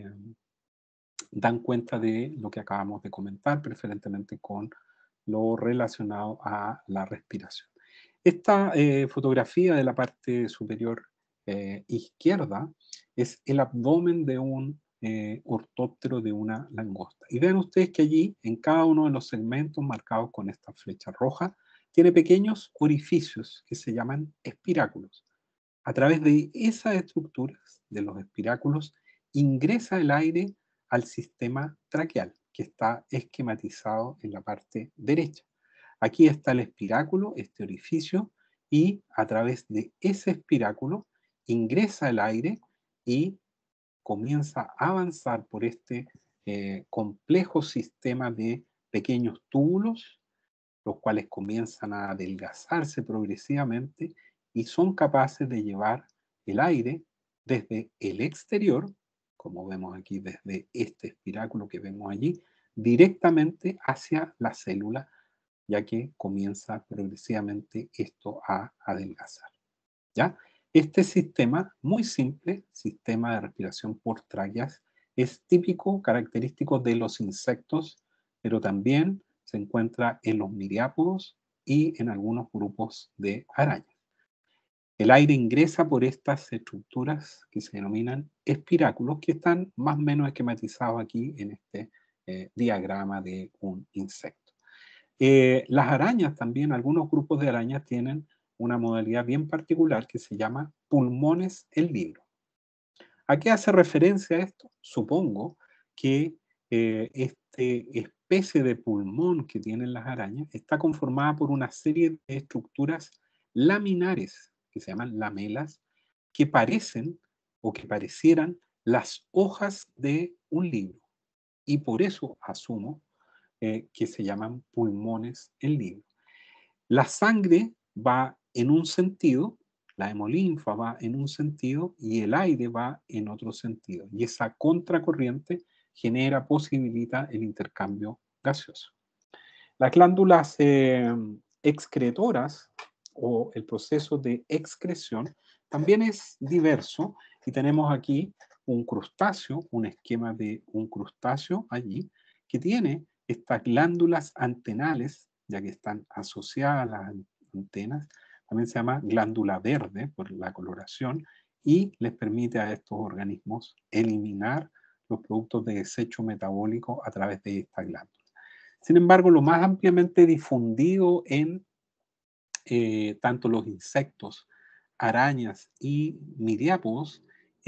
dan cuenta de lo que acabamos de comentar, preferentemente con lo relacionado a la respiración. Esta fotografía de la parte superior izquierda es el abdomen de un ortóptero de una langosta. Y vean ustedes que allí, en cada uno de los segmentos marcados con esta flecha roja, tiene pequeños orificios que se llaman espiráculos. A través de esas estructuras, de los espiráculos, ingresa el aire al sistema traqueal, que está esquematizado en la parte derecha. Aquí está el espiráculo, este orificio, y a través de ese espiráculo ingresa el aire y comienza a avanzar por este complejo sistema de pequeños túbulos, los cuales comienzan a adelgazarse progresivamente y son capaces de llevar el aire desde el exterior, como vemos aquí desde este espiráculo que vemos allí, directamente hacia la célula, ya que comienza progresivamente esto a adelgazar. ¿Ya? Este sistema, muy simple, sistema de respiración por tráqueas, es típico, característico de los insectos, pero también se encuentra en los miriápodos y en algunos grupos de arañas. El aire ingresa por estas estructuras que se denominan espiráculos, que están más o menos esquematizados aquí en este diagrama de un insecto. Las arañas también, algunos grupos de arañas tienen una modalidad bien particular que se llama pulmones en libro. ¿A qué hace referencia esto? Supongo que este especie de pulmón que tienen las arañas está conformada por una serie de estructuras laminares, que se llaman lamelas, que parecen o que parecieran las hojas de un libro. Y por eso asumo que se llaman pulmones en libro. La sangre va en un sentido, la hemolinfa va en un sentido y el aire va en otro sentido. Y esa contracorriente posibilita el intercambio gaseoso. Las glándulas excretoras o el proceso de excreción también es diverso y tenemos aquí un crustáceo, un esquema de un crustáceo allí que tiene estas glándulas antenales, ya que están asociadas a las antenas, también se llama glándula verde por la coloración y les permite a estos organismos eliminar los productos de desecho metabólico a través de esta glándula. Sin embargo, lo más ampliamente difundido en tanto los insectos, arañas y miriápodos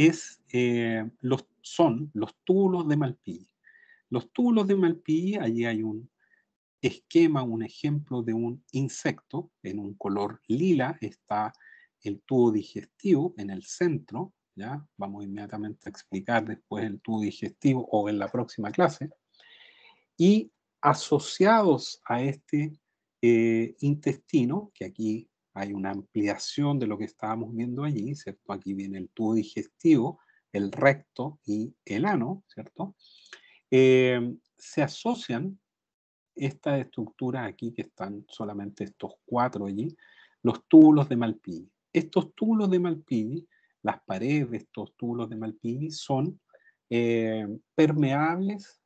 son los túbulos de Malpighi. Los túbulos de Malpighi, allí hay un esquema, un ejemplo de un insecto, en un color lila está el tubo digestivo en el centro, ¿ya? Vamos inmediatamente a explicar después el tubo digestivo o en la próxima clase. Y asociados a este intestino, que aquí hay una ampliación de lo que estábamos viendo allí, ¿cierto? Aquí viene el tubo digestivo, el recto y el ano, ¿cierto? Se asocian estas estructuras aquí, que están solamente estos 4 allí, los túbulos de Malpighi. Estos túbulos de Malpighi, las paredes de estos túbulos de Malpighi son permeables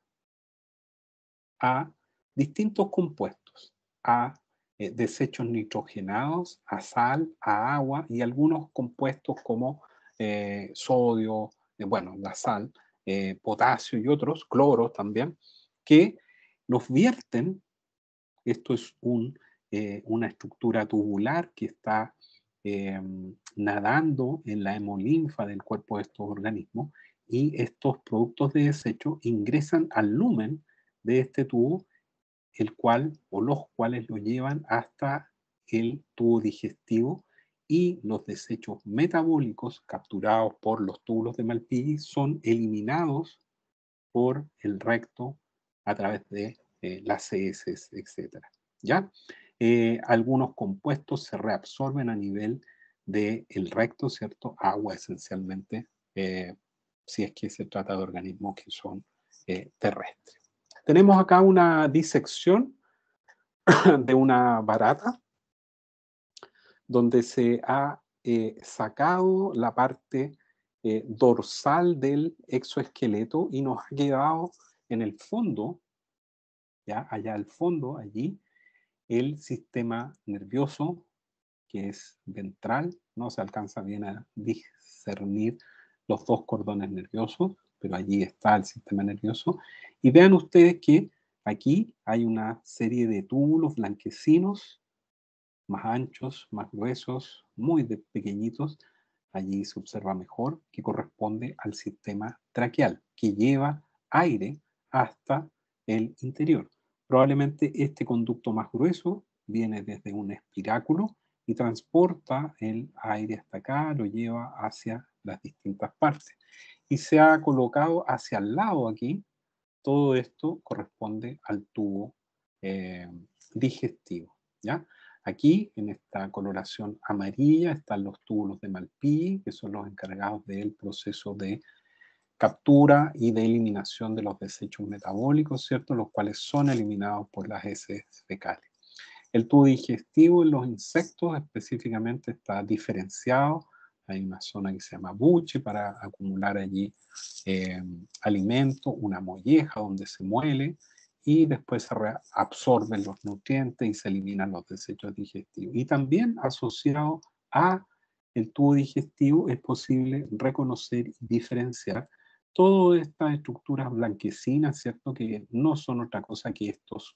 a distintos compuestos, a desechos nitrogenados, a sal, a agua y algunos compuestos como sodio, bueno, la sal, potasio y otros, cloro también, que los vierten. Esto es una estructura tubular que está nadando en la hemolinfa del cuerpo de estos organismos, y estos productos de desecho ingresan al lumen de este tubo, el cual o los cuales lo llevan hasta el tubo digestivo, y los desechos metabólicos capturados por los túbulos de Malpighi son eliminados por el recto a través de las heces, etc. ¿Ya? Algunos compuestos se reabsorben a nivel del recto, ¿cierto? Agua esencialmente, si es que se trata de organismos que son terrestres. Tenemos acá una disección de una barata, donde se ha sacado la parte dorsal del exoesqueleto y nos ha quedado en el fondo, ya allá al fondo, allí, el sistema nervioso, que es ventral. No se alcanza bien a discernir los dos cordones nerviosos, pero allí está el sistema nervioso. Y vean ustedes que aquí hay una serie de túbulos blanquecinos, más anchos, más gruesos, muy pequeñitos. Allí se observa mejor que corresponde al sistema traqueal, que lleva aire hasta el interior. Probablemente este conducto más grueso viene desde un espiráculo y transporta el aire hasta acá, lo lleva hacia las distintas partes. Y se ha colocado hacia el lado aquí. Todo esto corresponde al tubo digestivo, ¿ya? Aquí, en esta coloración amarilla, están los túbulos de Malpighi, que son los encargados del proceso de captura y de eliminación de los desechos metabólicos, ¿cierto? Los cuales son eliminados por las heces fecales. El tubo digestivo en los insectos específicamente está diferenciado. Hay una zona que se llama buche para acumular allí alimento, una molleja donde se muele, y después se absorben los nutrientes y se eliminan los desechos digestivos. Y también asociado a el tubo digestivo es posible reconocer y diferenciar todas estas estructuras blanquecinas, ¿cierto? Que no son otra cosa que estos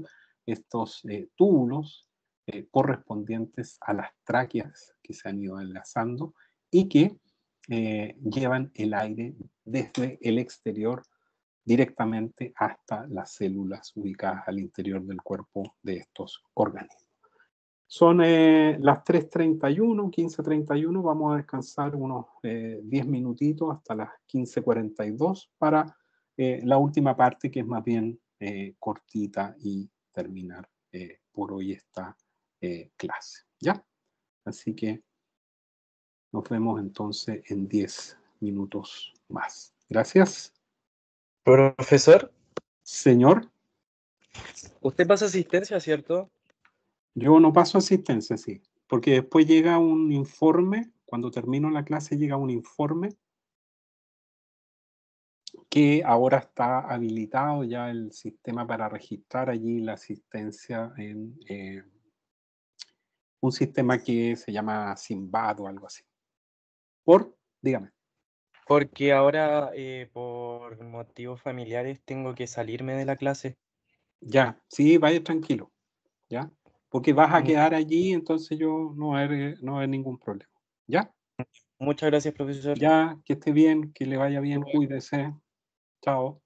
túbulos correspondientes a las tráqueas que se han ido enlazando y que llevan el aire desde el exterior directamente hasta las células ubicadas al interior del cuerpo de estos organismos. Son las 3:31, 15:31, vamos a descansar unos 10 minutitos hasta las 15:42 para la última parte, que es más bien cortita, y terminar por hoy esta clase, ¿ya? Así que nos vemos entonces en 10 minutos más. Gracias. Profesor, Señor, usted pasa asistencia, ¿cierto? yo no paso asistencia, sí, porque después llega un informe, cuando termino la clase llega un informe que ahora está habilitado ya el sistema para registrar allí la asistencia en un sistema que se llama Simbad o algo así. Dígame. Porque ahora, por motivos familiares, tengo que salirme de la clase. Ya, sí, vaya tranquilo, ¿ya? Porque vas a Mu- quedar allí, entonces yo no va a haber ningún problema, ¿ya? Muchas gracias, profesor. Ya, que esté bien, que le vaya bien, cuídese. Chao.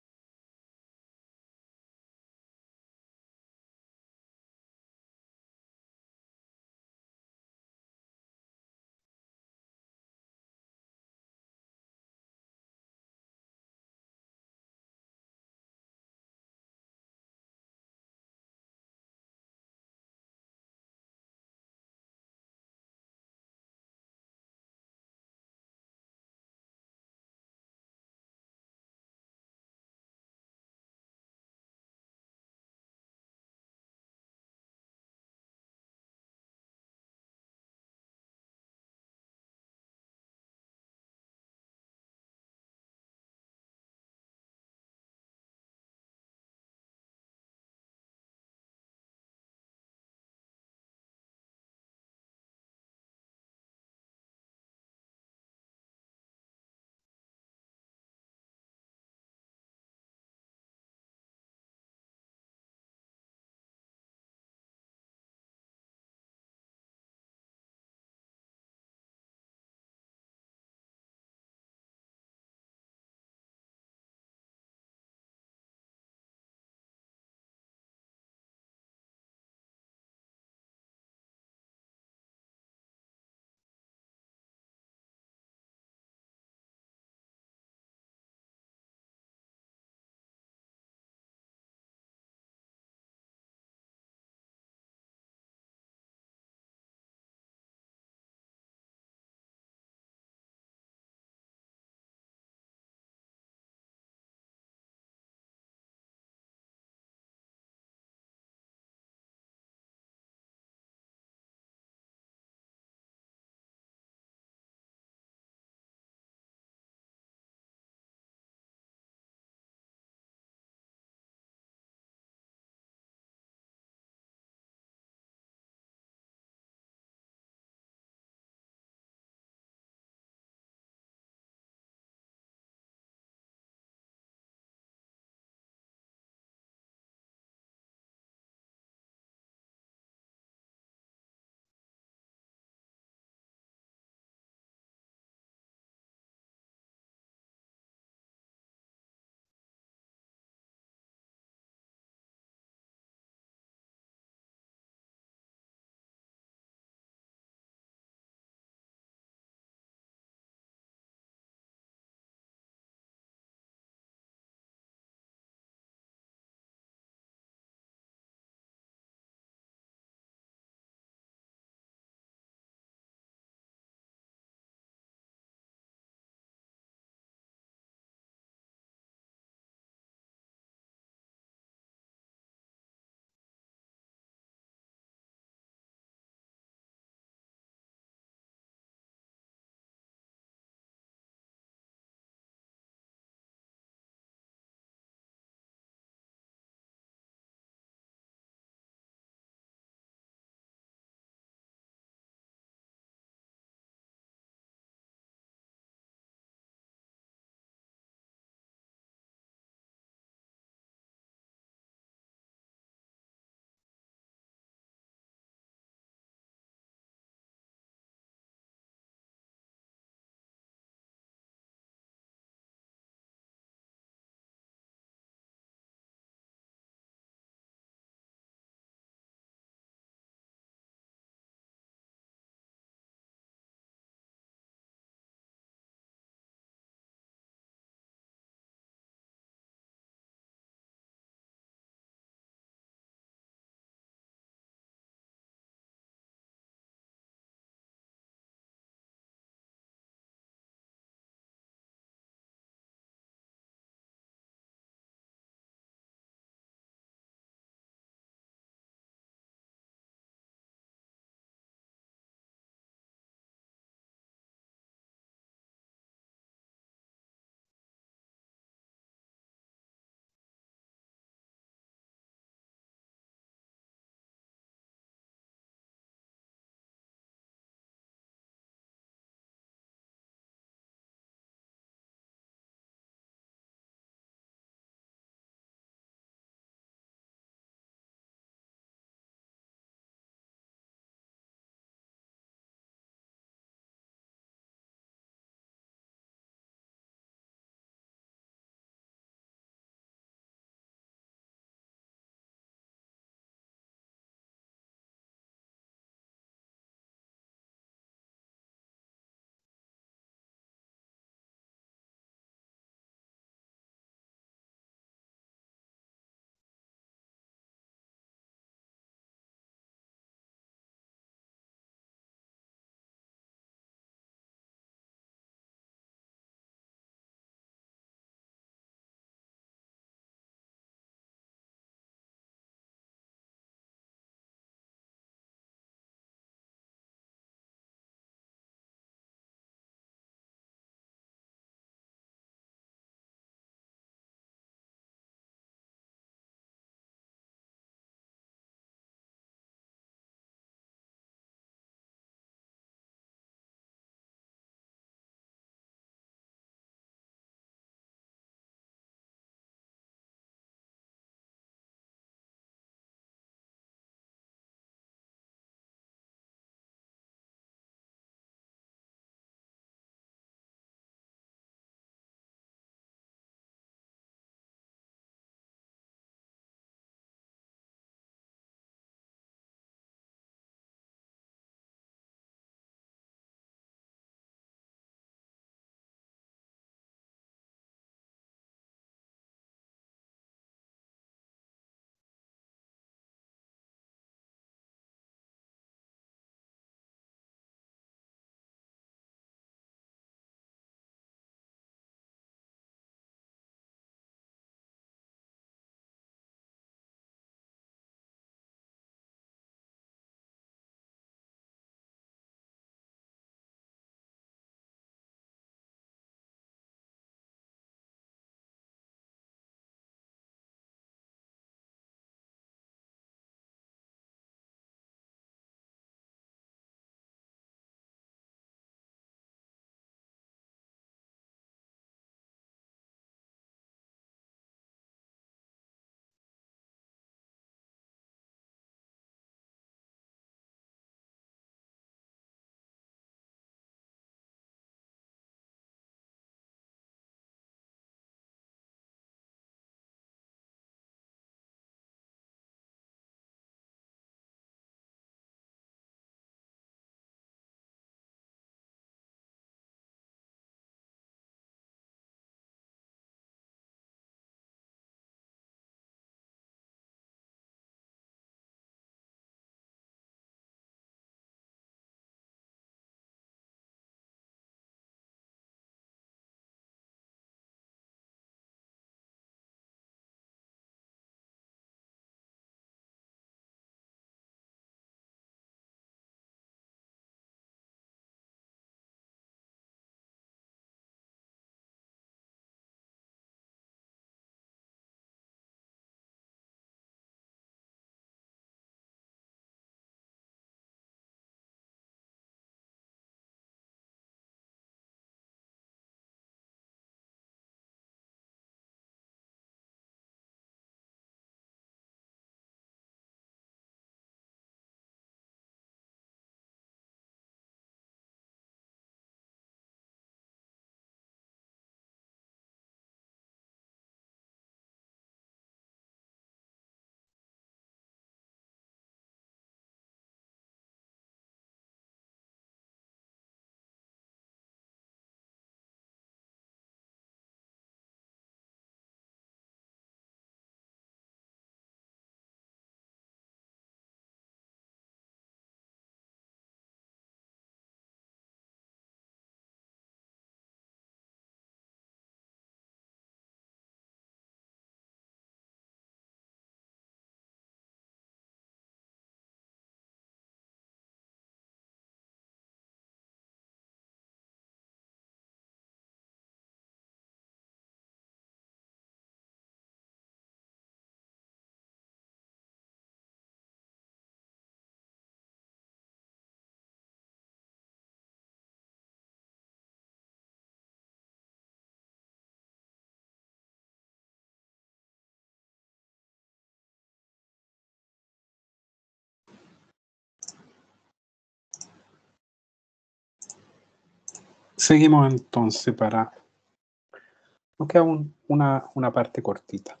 Seguimos entonces para... Nos queda una parte cortita.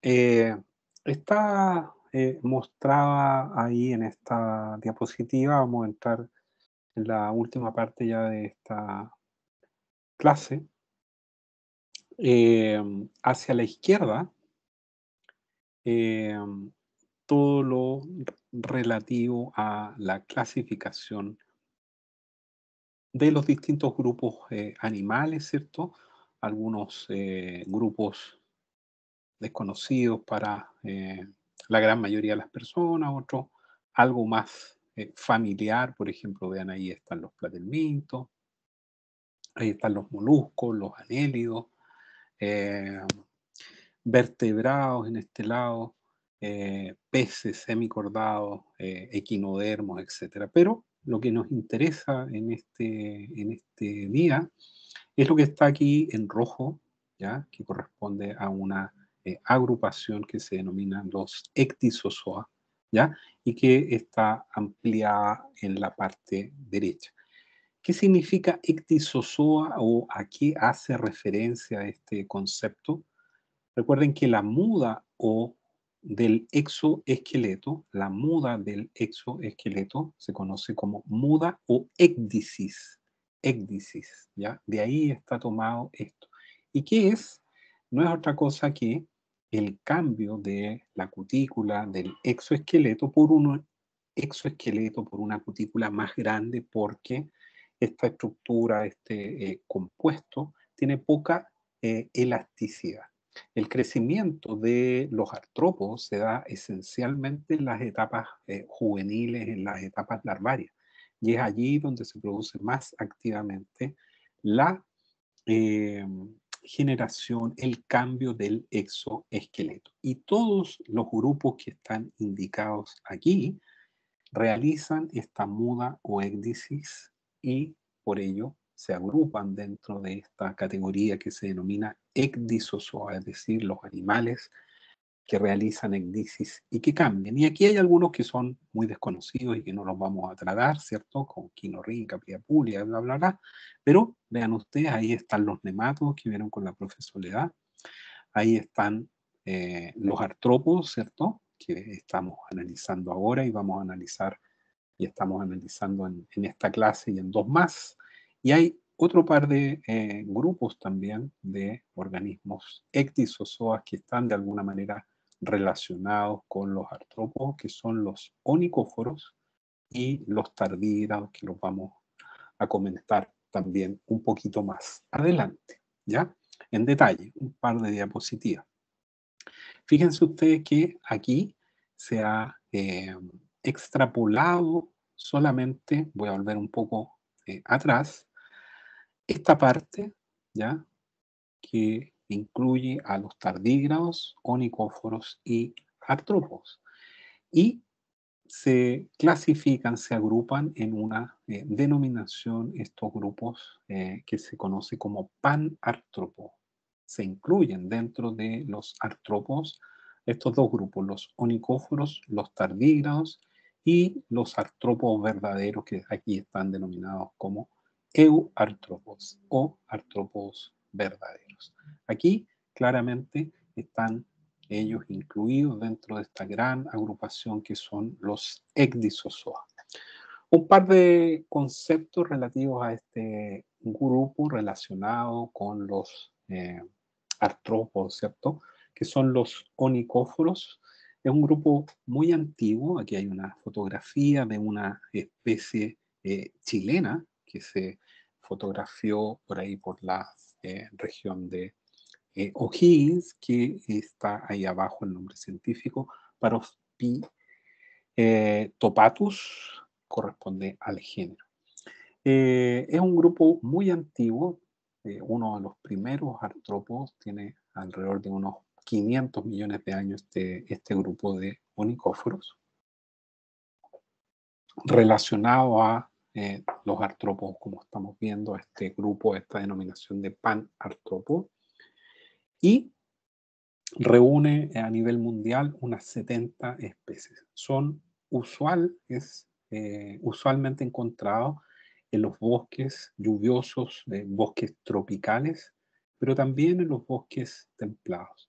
Está mostrada ahí en esta diapositiva. Vamos a entrar en la última parte ya de esta clase. Hacia la izquierda, todo lo relativo a la clasificación de los distintos grupos animales, ¿cierto? Algunos grupos desconocidos para la gran mayoría de las personas, otros algo más familiar, por ejemplo, vean ahí están los platelmintos, ahí están los moluscos, los anélidos, vertebrados en este lado, peces semicordados, equinodermos, etc. Pero lo que nos interesa en este día es lo que está aquí en rojo, ¿ya? Que corresponde a una agrupación que se denomina los ecdysozoa, ¿ya? Y que está ampliada en la parte derecha. ¿Qué significa ecdysozoa o a qué hace referencia este concepto? Recuerden que la muda o del exoesqueleto, la muda del exoesqueleto se conoce como muda o ecdysis. Ecdysis, ¿ya? De ahí está tomado esto. ¿Y qué es? No es otra cosa que el cambio de la cutícula del exoesqueleto por un exoesqueleto, por una cutícula más grande, porque esta estructura, este compuesto, tiene poca elasticidad. El crecimiento de los artrópodos se da esencialmente en las etapas juveniles, en las etapas larvarias. Y es allí donde se produce más activamente la generación, el cambio del exoesqueleto. Y todos los grupos que están indicados aquí realizan esta muda o ecdysis y por ello se agrupan dentro de esta categoría que se denomina ecdysozoa, es decir, los animales que realizan ecdysis y que cambian. Y aquí hay algunos que son muy desconocidos y que no los vamos a tratar, ¿cierto? Como quinorrinca, priapulia, bla, bla, bla. Pero vean ustedes, ahí están los nematodos que vieron con la profesora Soledad. Ahí están los artrópodos, ¿cierto? Que estamos analizando ahora y vamos a analizar y estamos analizando en esta clase y en dos más. Y hay otro par de grupos también de organismos ecdysozoas que están de alguna manera relacionados con los artrópodos, que son los onicóforos y los tardígrados, que los vamos a comentar también un poquito más adelante, ¿ya? En detalle, un par de diapositivas. Fíjense ustedes que aquí se ha extrapolado solamente, voy a volver un poco atrás, esta parte, ¿ya? Que incluye a los tardígrados, onicóforos y artrópodos. Y se clasifican, se agrupan en una denominación estos grupos que se conoce como panartrópodos. Se incluyen dentro de los artrópodos estos dos grupos, los onicóforos, los tardígrados y los artrópodos verdaderos que aquí están denominados como euartrópodos o artrópodos verdaderos. Aquí claramente están ellos incluidos dentro de esta gran agrupación que son los ecdysozoa. Un par de conceptos relativos a este grupo relacionado con los artrópodos, ¿cierto? Que son los onicóforos. Es un grupo muy antiguo. Aquí hay una fotografía de una especie chilena que se fotografió por ahí por la región de O'Higgins, que está ahí abajo el nombre científico, Topatus, corresponde al género. Es un grupo muy antiguo, uno de los primeros artrópodos, tiene alrededor de unos 500 millones de años este grupo de onicóforos, relacionado a los artrópodos, como estamos viendo, este grupo, esta denominación de panartrópodo, y reúne a nivel mundial unas 70 especies. Son usualmente encontrados en los bosques lluviosos, bosques tropicales, pero también en los bosques templados.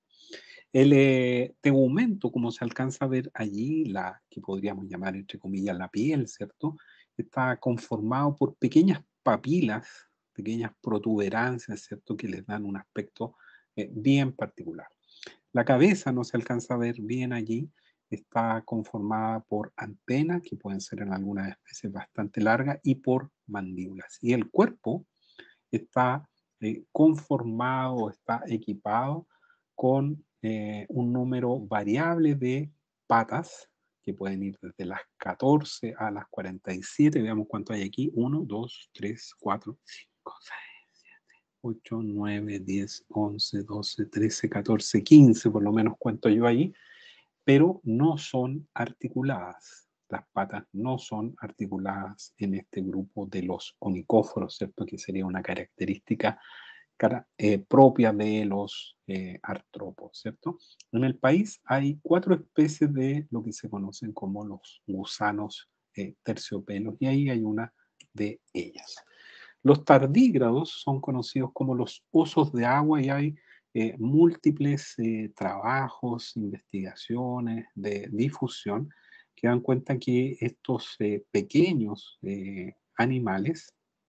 El tegumento, como se alcanza a ver allí, la que podríamos llamar entre comillas la piel, ¿cierto? Está conformado por pequeñas papilas, pequeñas protuberancias, ¿cierto? Que les dan un aspecto bien particular. La cabeza no se alcanza a ver bien allí, está conformada por antenas, que pueden ser en algunas especies bastante largas, y por mandíbulas. Y el cuerpo está conformado, está equipado con un número variable de patas, que pueden ir desde las 14 a las 47. Veamos cuánto hay aquí. 1, 2, 3, 4, 5, 6, 7, 8, 9, 10, 11, 12, 13, 14, 15, por lo menos cuento yo ahí, pero no son articuladas. Las patas no son articuladas en este grupo de los onicóforos, ¿cierto? Que sería una característica propia de los artrópodos, ¿cierto? En el país hay 4 especies de lo que se conocen como los gusanos terciopelos, y ahí hay una de ellas. Los tardígrados son conocidos como los osos de agua, y hay múltiples trabajos, investigaciones de difusión que dan cuenta que estos pequeños animales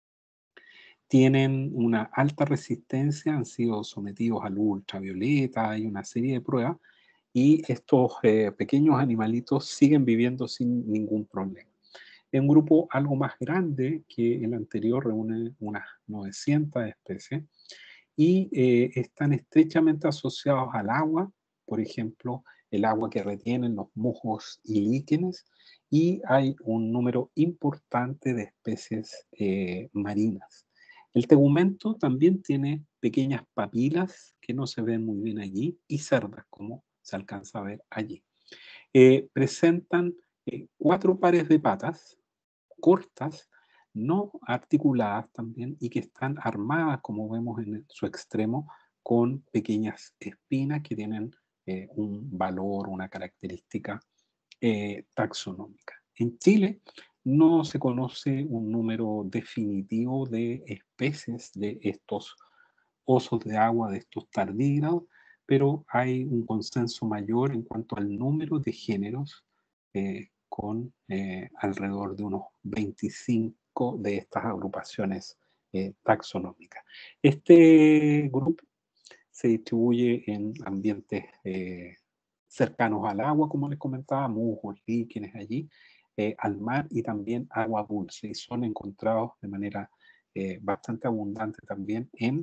tienen una alta resistencia, han sido sometidos a luz ultravioleta, hay una serie de pruebas, y estos pequeños animalitos siguen viviendo sin ningún problema. Es un grupo algo más grande que el anterior, reúne unas 900 especies, y están estrechamente asociados al agua, por ejemplo, el agua que retienen los musgos y líquenes, y hay un número importante de especies marinas. El tegumento también tiene pequeñas papilas que no se ven muy bien allí, y cerdas, como se alcanza a ver allí. Presentan 4 pares de patas cortas, no articuladas también, y que están armadas, como vemos en su extremo, con pequeñas espinas que tienen un valor, una característica taxonómica. En Chile no se conoce un número definitivo de especies de estos osos de agua, de estos tardígrados, pero hay un consenso mayor en cuanto al número de géneros, con alrededor de unos 25 de estas agrupaciones taxonómicas. Este grupo se distribuye en ambientes cercanos al agua, como les comentaba, musgos, líquenes allí, al mar, y también agua dulce, y son encontrados de manera bastante abundante también en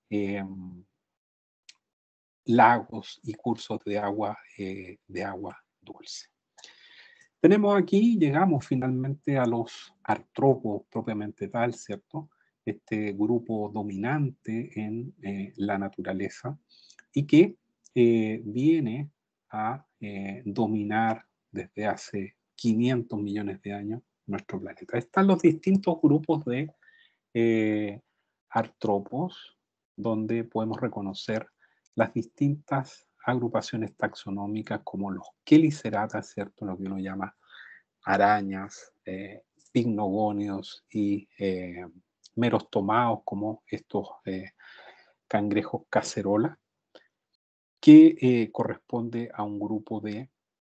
lagos y cursos de agua dulce. Tenemos aquí, llegamos finalmente a los artrópodos propiamente tal, ¿cierto? Este grupo dominante en la naturaleza, y que viene a dominar desde hace 500 millones de años nuestro planeta. Están los distintos grupos de artrópodos, donde podemos reconocer las distintas agrupaciones taxonómicas, como los Cheliceratas, ¿cierto? Lo que uno llama arañas, picnogonios y merostomaos, como estos cangrejos cacerola, que corresponde a un grupo de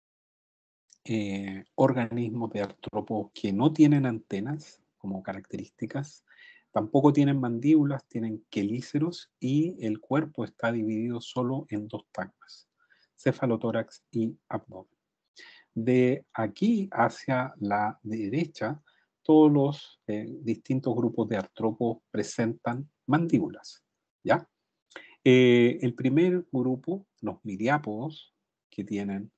organismos de artrópodos que no tienen antenas como características, tampoco tienen mandíbulas, tienen quelíceros, y el cuerpo está dividido solo en 2 tagmas, cefalotórax y abdomen. De aquí hacia la derecha, todos los distintos grupos de artrópodos presentan mandíbulas, ¿ya? El primer grupo, los miriápodos, que tienen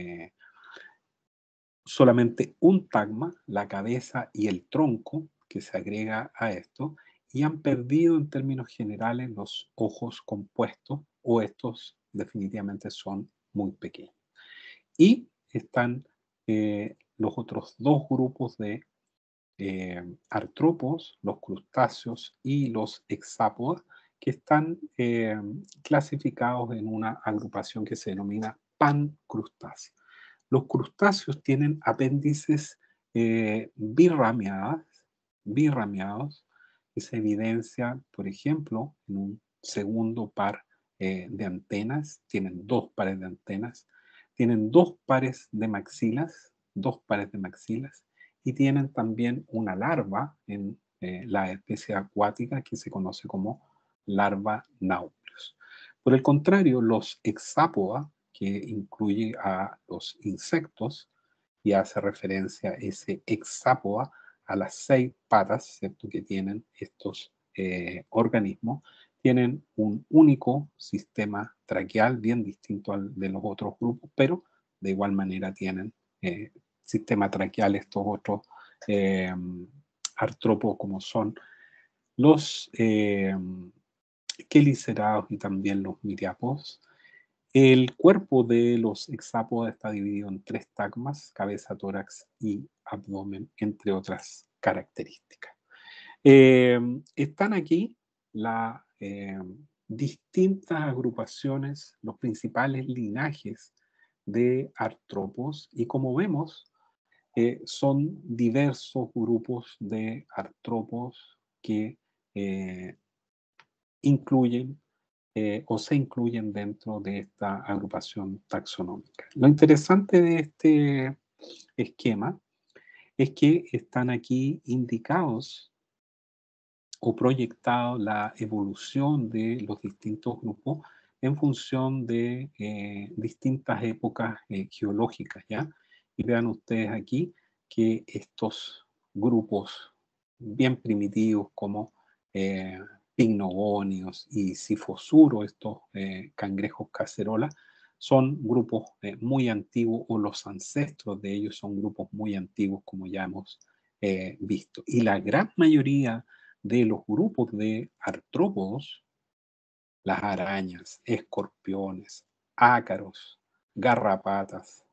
solamente un tagma, la cabeza y el tronco, que se agrega a esto, y han perdido en términos generales los ojos compuestos, o estos definitivamente son muy pequeños. Y están los otros 2 grupos de artrópodos, los crustáceos y los hexápodos, que están clasificados en una agrupación que se denomina pancrustáceo. Los crustáceos tienen apéndices birrameadas, birrameados, que se evidencia, por ejemplo, en un segundo par de antenas, tienen 2 pares de antenas, tienen 2 pares de maxilas, 2 pares de maxilas, y tienen también una larva en la especie acuática que se conoce como larva nauplius. Por el contrario, los hexápoda, que incluye a los insectos, y hace referencia a ese hexápoda, a las 6 patas, ¿cierto?, que tienen estos organismos, tienen un único sistema traqueal, bien distinto al de los otros grupos, pero de igual manera tienen sistema traqueal estos otros artrópodos, como son los quelicerados y también los miriápodos. El cuerpo de los hexápodas está dividido en 3 tagmas: cabeza, tórax y abdomen, entre otras características. Están aquí las distintas agrupaciones, los principales linajes de artrópodos, y como vemos, son diversos grupos de artrópodos que incluyen o se incluyen dentro de esta agrupación taxonómica. Lo interesante de este esquema es que están aquí indicados o proyectado la evolución de los distintos grupos en función de distintas épocas geológicas, ¿ya? Y vean ustedes aquí que estos grupos bien primitivos como pignogonios y sifosuro, estos cangrejos cacerola, son grupos muy antiguos, o los ancestros de ellos son grupos muy antiguos, como ya hemos visto. Y la gran mayoría de los grupos de artrópodos, las arañas, escorpiones, ácaros, garrapatas,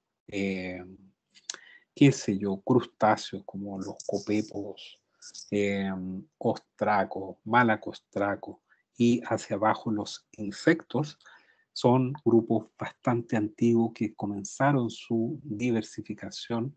qué sé yo, crustáceos como los copépodos, ostracos, malacostracos, y hacia abajo los insectos, son grupos bastante antiguos que comenzaron su diversificación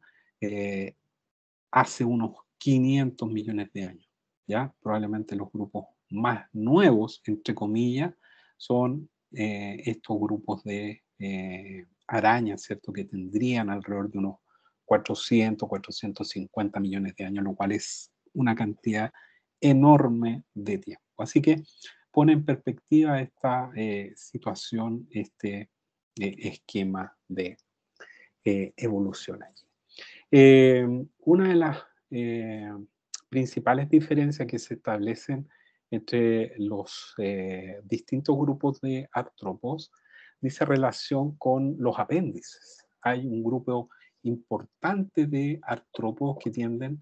hace unos 500 millones de años. ¿Ya? Probablemente los grupos más nuevos, entre comillas, son estos grupos de arañas, ¿cierto?, que tendrían alrededor de unos 400, 450 millones de años, lo cual es una cantidad enorme de tiempo. Así que pone en perspectiva esta situación, este esquema de evolución allí. Una de las principales diferencias que se establecen entre los distintos grupos de artrópodos dice relación con los apéndices. Hay un grupo importante de artrópodos que tienen,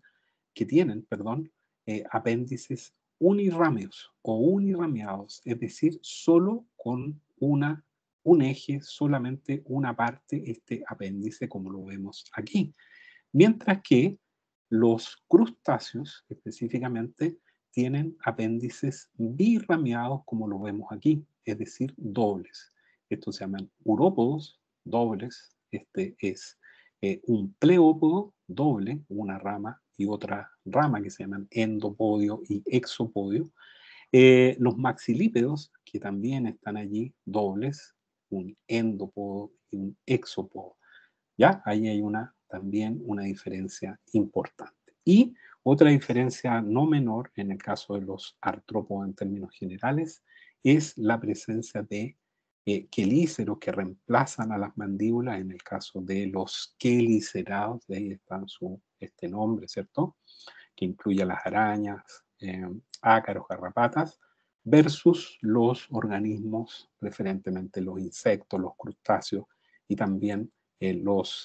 apéndices unirrámeos o unirrameados, es decir, solo con un eje, solamente una parte, este apéndice, como lo vemos aquí. Mientras que los crustáceos específicamente tienen apéndices birrameados, como lo vemos aquí, es decir, dobles. Estos se llaman urópodos dobles. Este es un pleópodo doble, una rama y otra rama, que se llaman endopodio y exopodio. Los maxilípedos, que también están allí dobles, un endopodo y un exopodo. ¿Ya? Ahí hay también una diferencia importante. Y otra diferencia no menor en el caso de los artrópodos en términos generales es la presencia de quelíceros que reemplazan a las mandíbulas. En el caso de los quelicerados, de ahí está este nombre, ¿cierto?, que incluye a las arañas, ácaros, garrapatas, versus los organismos, preferentemente los insectos, los crustáceos, y también estos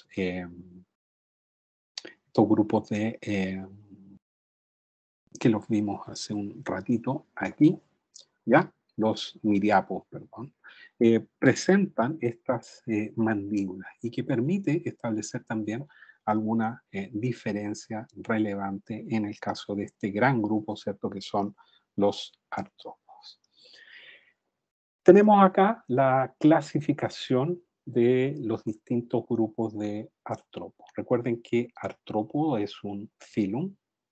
grupos que los vimos hace un ratito aquí, ¿ya? Los miriápodos, perdón, presentan estas mandíbulas, y que permite establecer también alguna diferencia relevante en el caso de este gran grupo, ¿cierto?, que son los artrópodos. Tenemos acá la clasificación de los distintos grupos de artrópodos. Recuerden que artrópodo es un filum,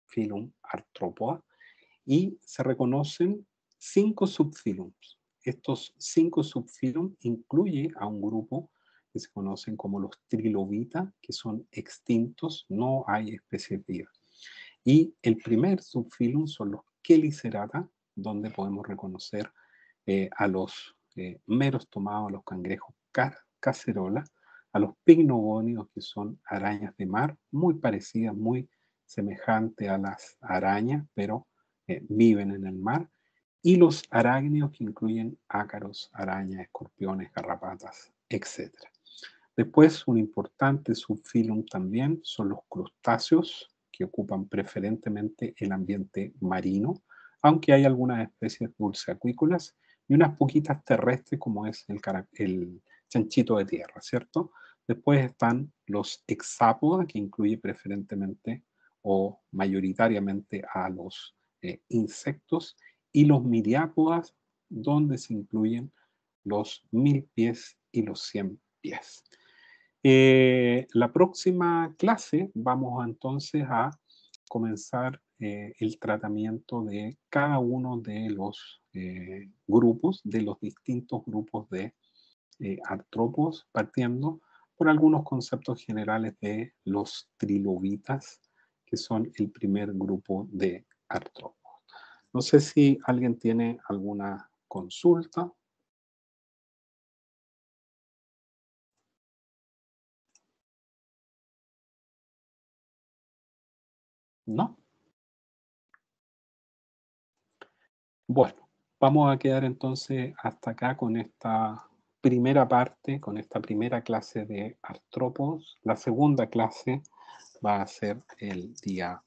filum Arthropoda, y se reconocen 5 subfilums. Estos 5 subfilums incluyen a un grupo que se conocen como los Trilobita, que son extintos, no hay especies vivas. Y el primer subfilum son los Chelicerata, donde podemos reconocer a los meros tomados, a los cangrejos cacerola, a los picnogónidos, que son arañas de mar, muy parecidas, muy semejantes a las arañas, pero viven en el mar, y los arácnidos, que incluyen ácaros, arañas, escorpiones, garrapatas, etc. Después, un importante subfilum también son los crustáceos, que ocupan preferentemente el ambiente marino, aunque hay algunas especies dulceacuícolas y unas poquitas terrestres, como es el chanchito de tierra, ¿cierto? Después están los hexápoda, que incluye preferentemente o mayoritariamente a los insectos, y los miriápodas, donde se incluyen los 1000 pies y los 100 pies. La próxima clase vamos entonces a comenzar el tratamiento de cada uno de los grupos, de los distintos grupos de artrópodos, partiendo por algunos conceptos generales de los trilobitas, que son el primer grupo de artrópodos. No sé si alguien tiene alguna consulta. ¿No? Bueno, vamos a quedar entonces hasta acá con esta primera parte, con esta primera clase de artrópodos. La segunda clase va a ser el día,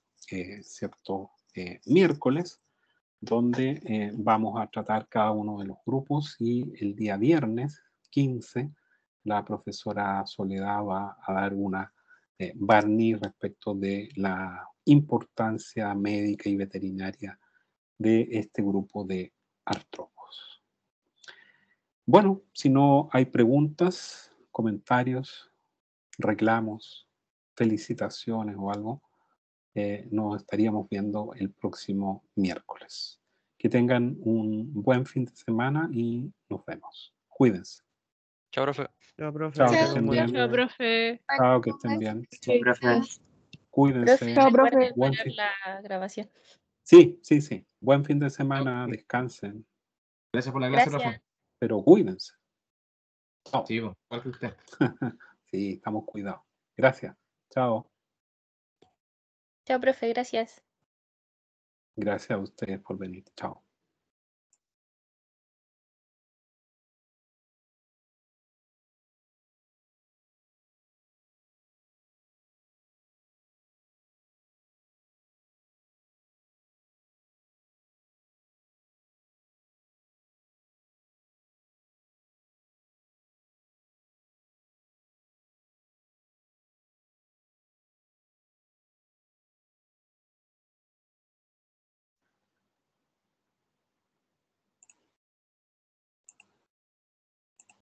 miércoles, donde vamos a tratar cada uno de los grupos, y el día viernes 15 la profesora Soledad va a dar una barniz respecto de la importancia médica y veterinaria de este grupo de artrópodos. Bueno, si no hay preguntas, comentarios, reclamos, felicitaciones o algo, nos estaríamos viendo el próximo miércoles. Que tengan un buen fin de semana y nos vemos. Cuídense. Chao, profe. Chao, profe. Chao, que Chao, estén buen bien. día. Chao, profe. Chao, que estén bien. Chao, profe. Cuídense. Profe, recuerden Buen parar fin. la grabación. Sí. Buen fin de semana, descansen. Gracias por la clase, Gracias. profe. Pero cuídense. Chao. Sí, igual que usted. Sí, estamos cuidados. Gracias. Chao. Chao, profe, gracias. Gracias a ustedes por venir. Chao.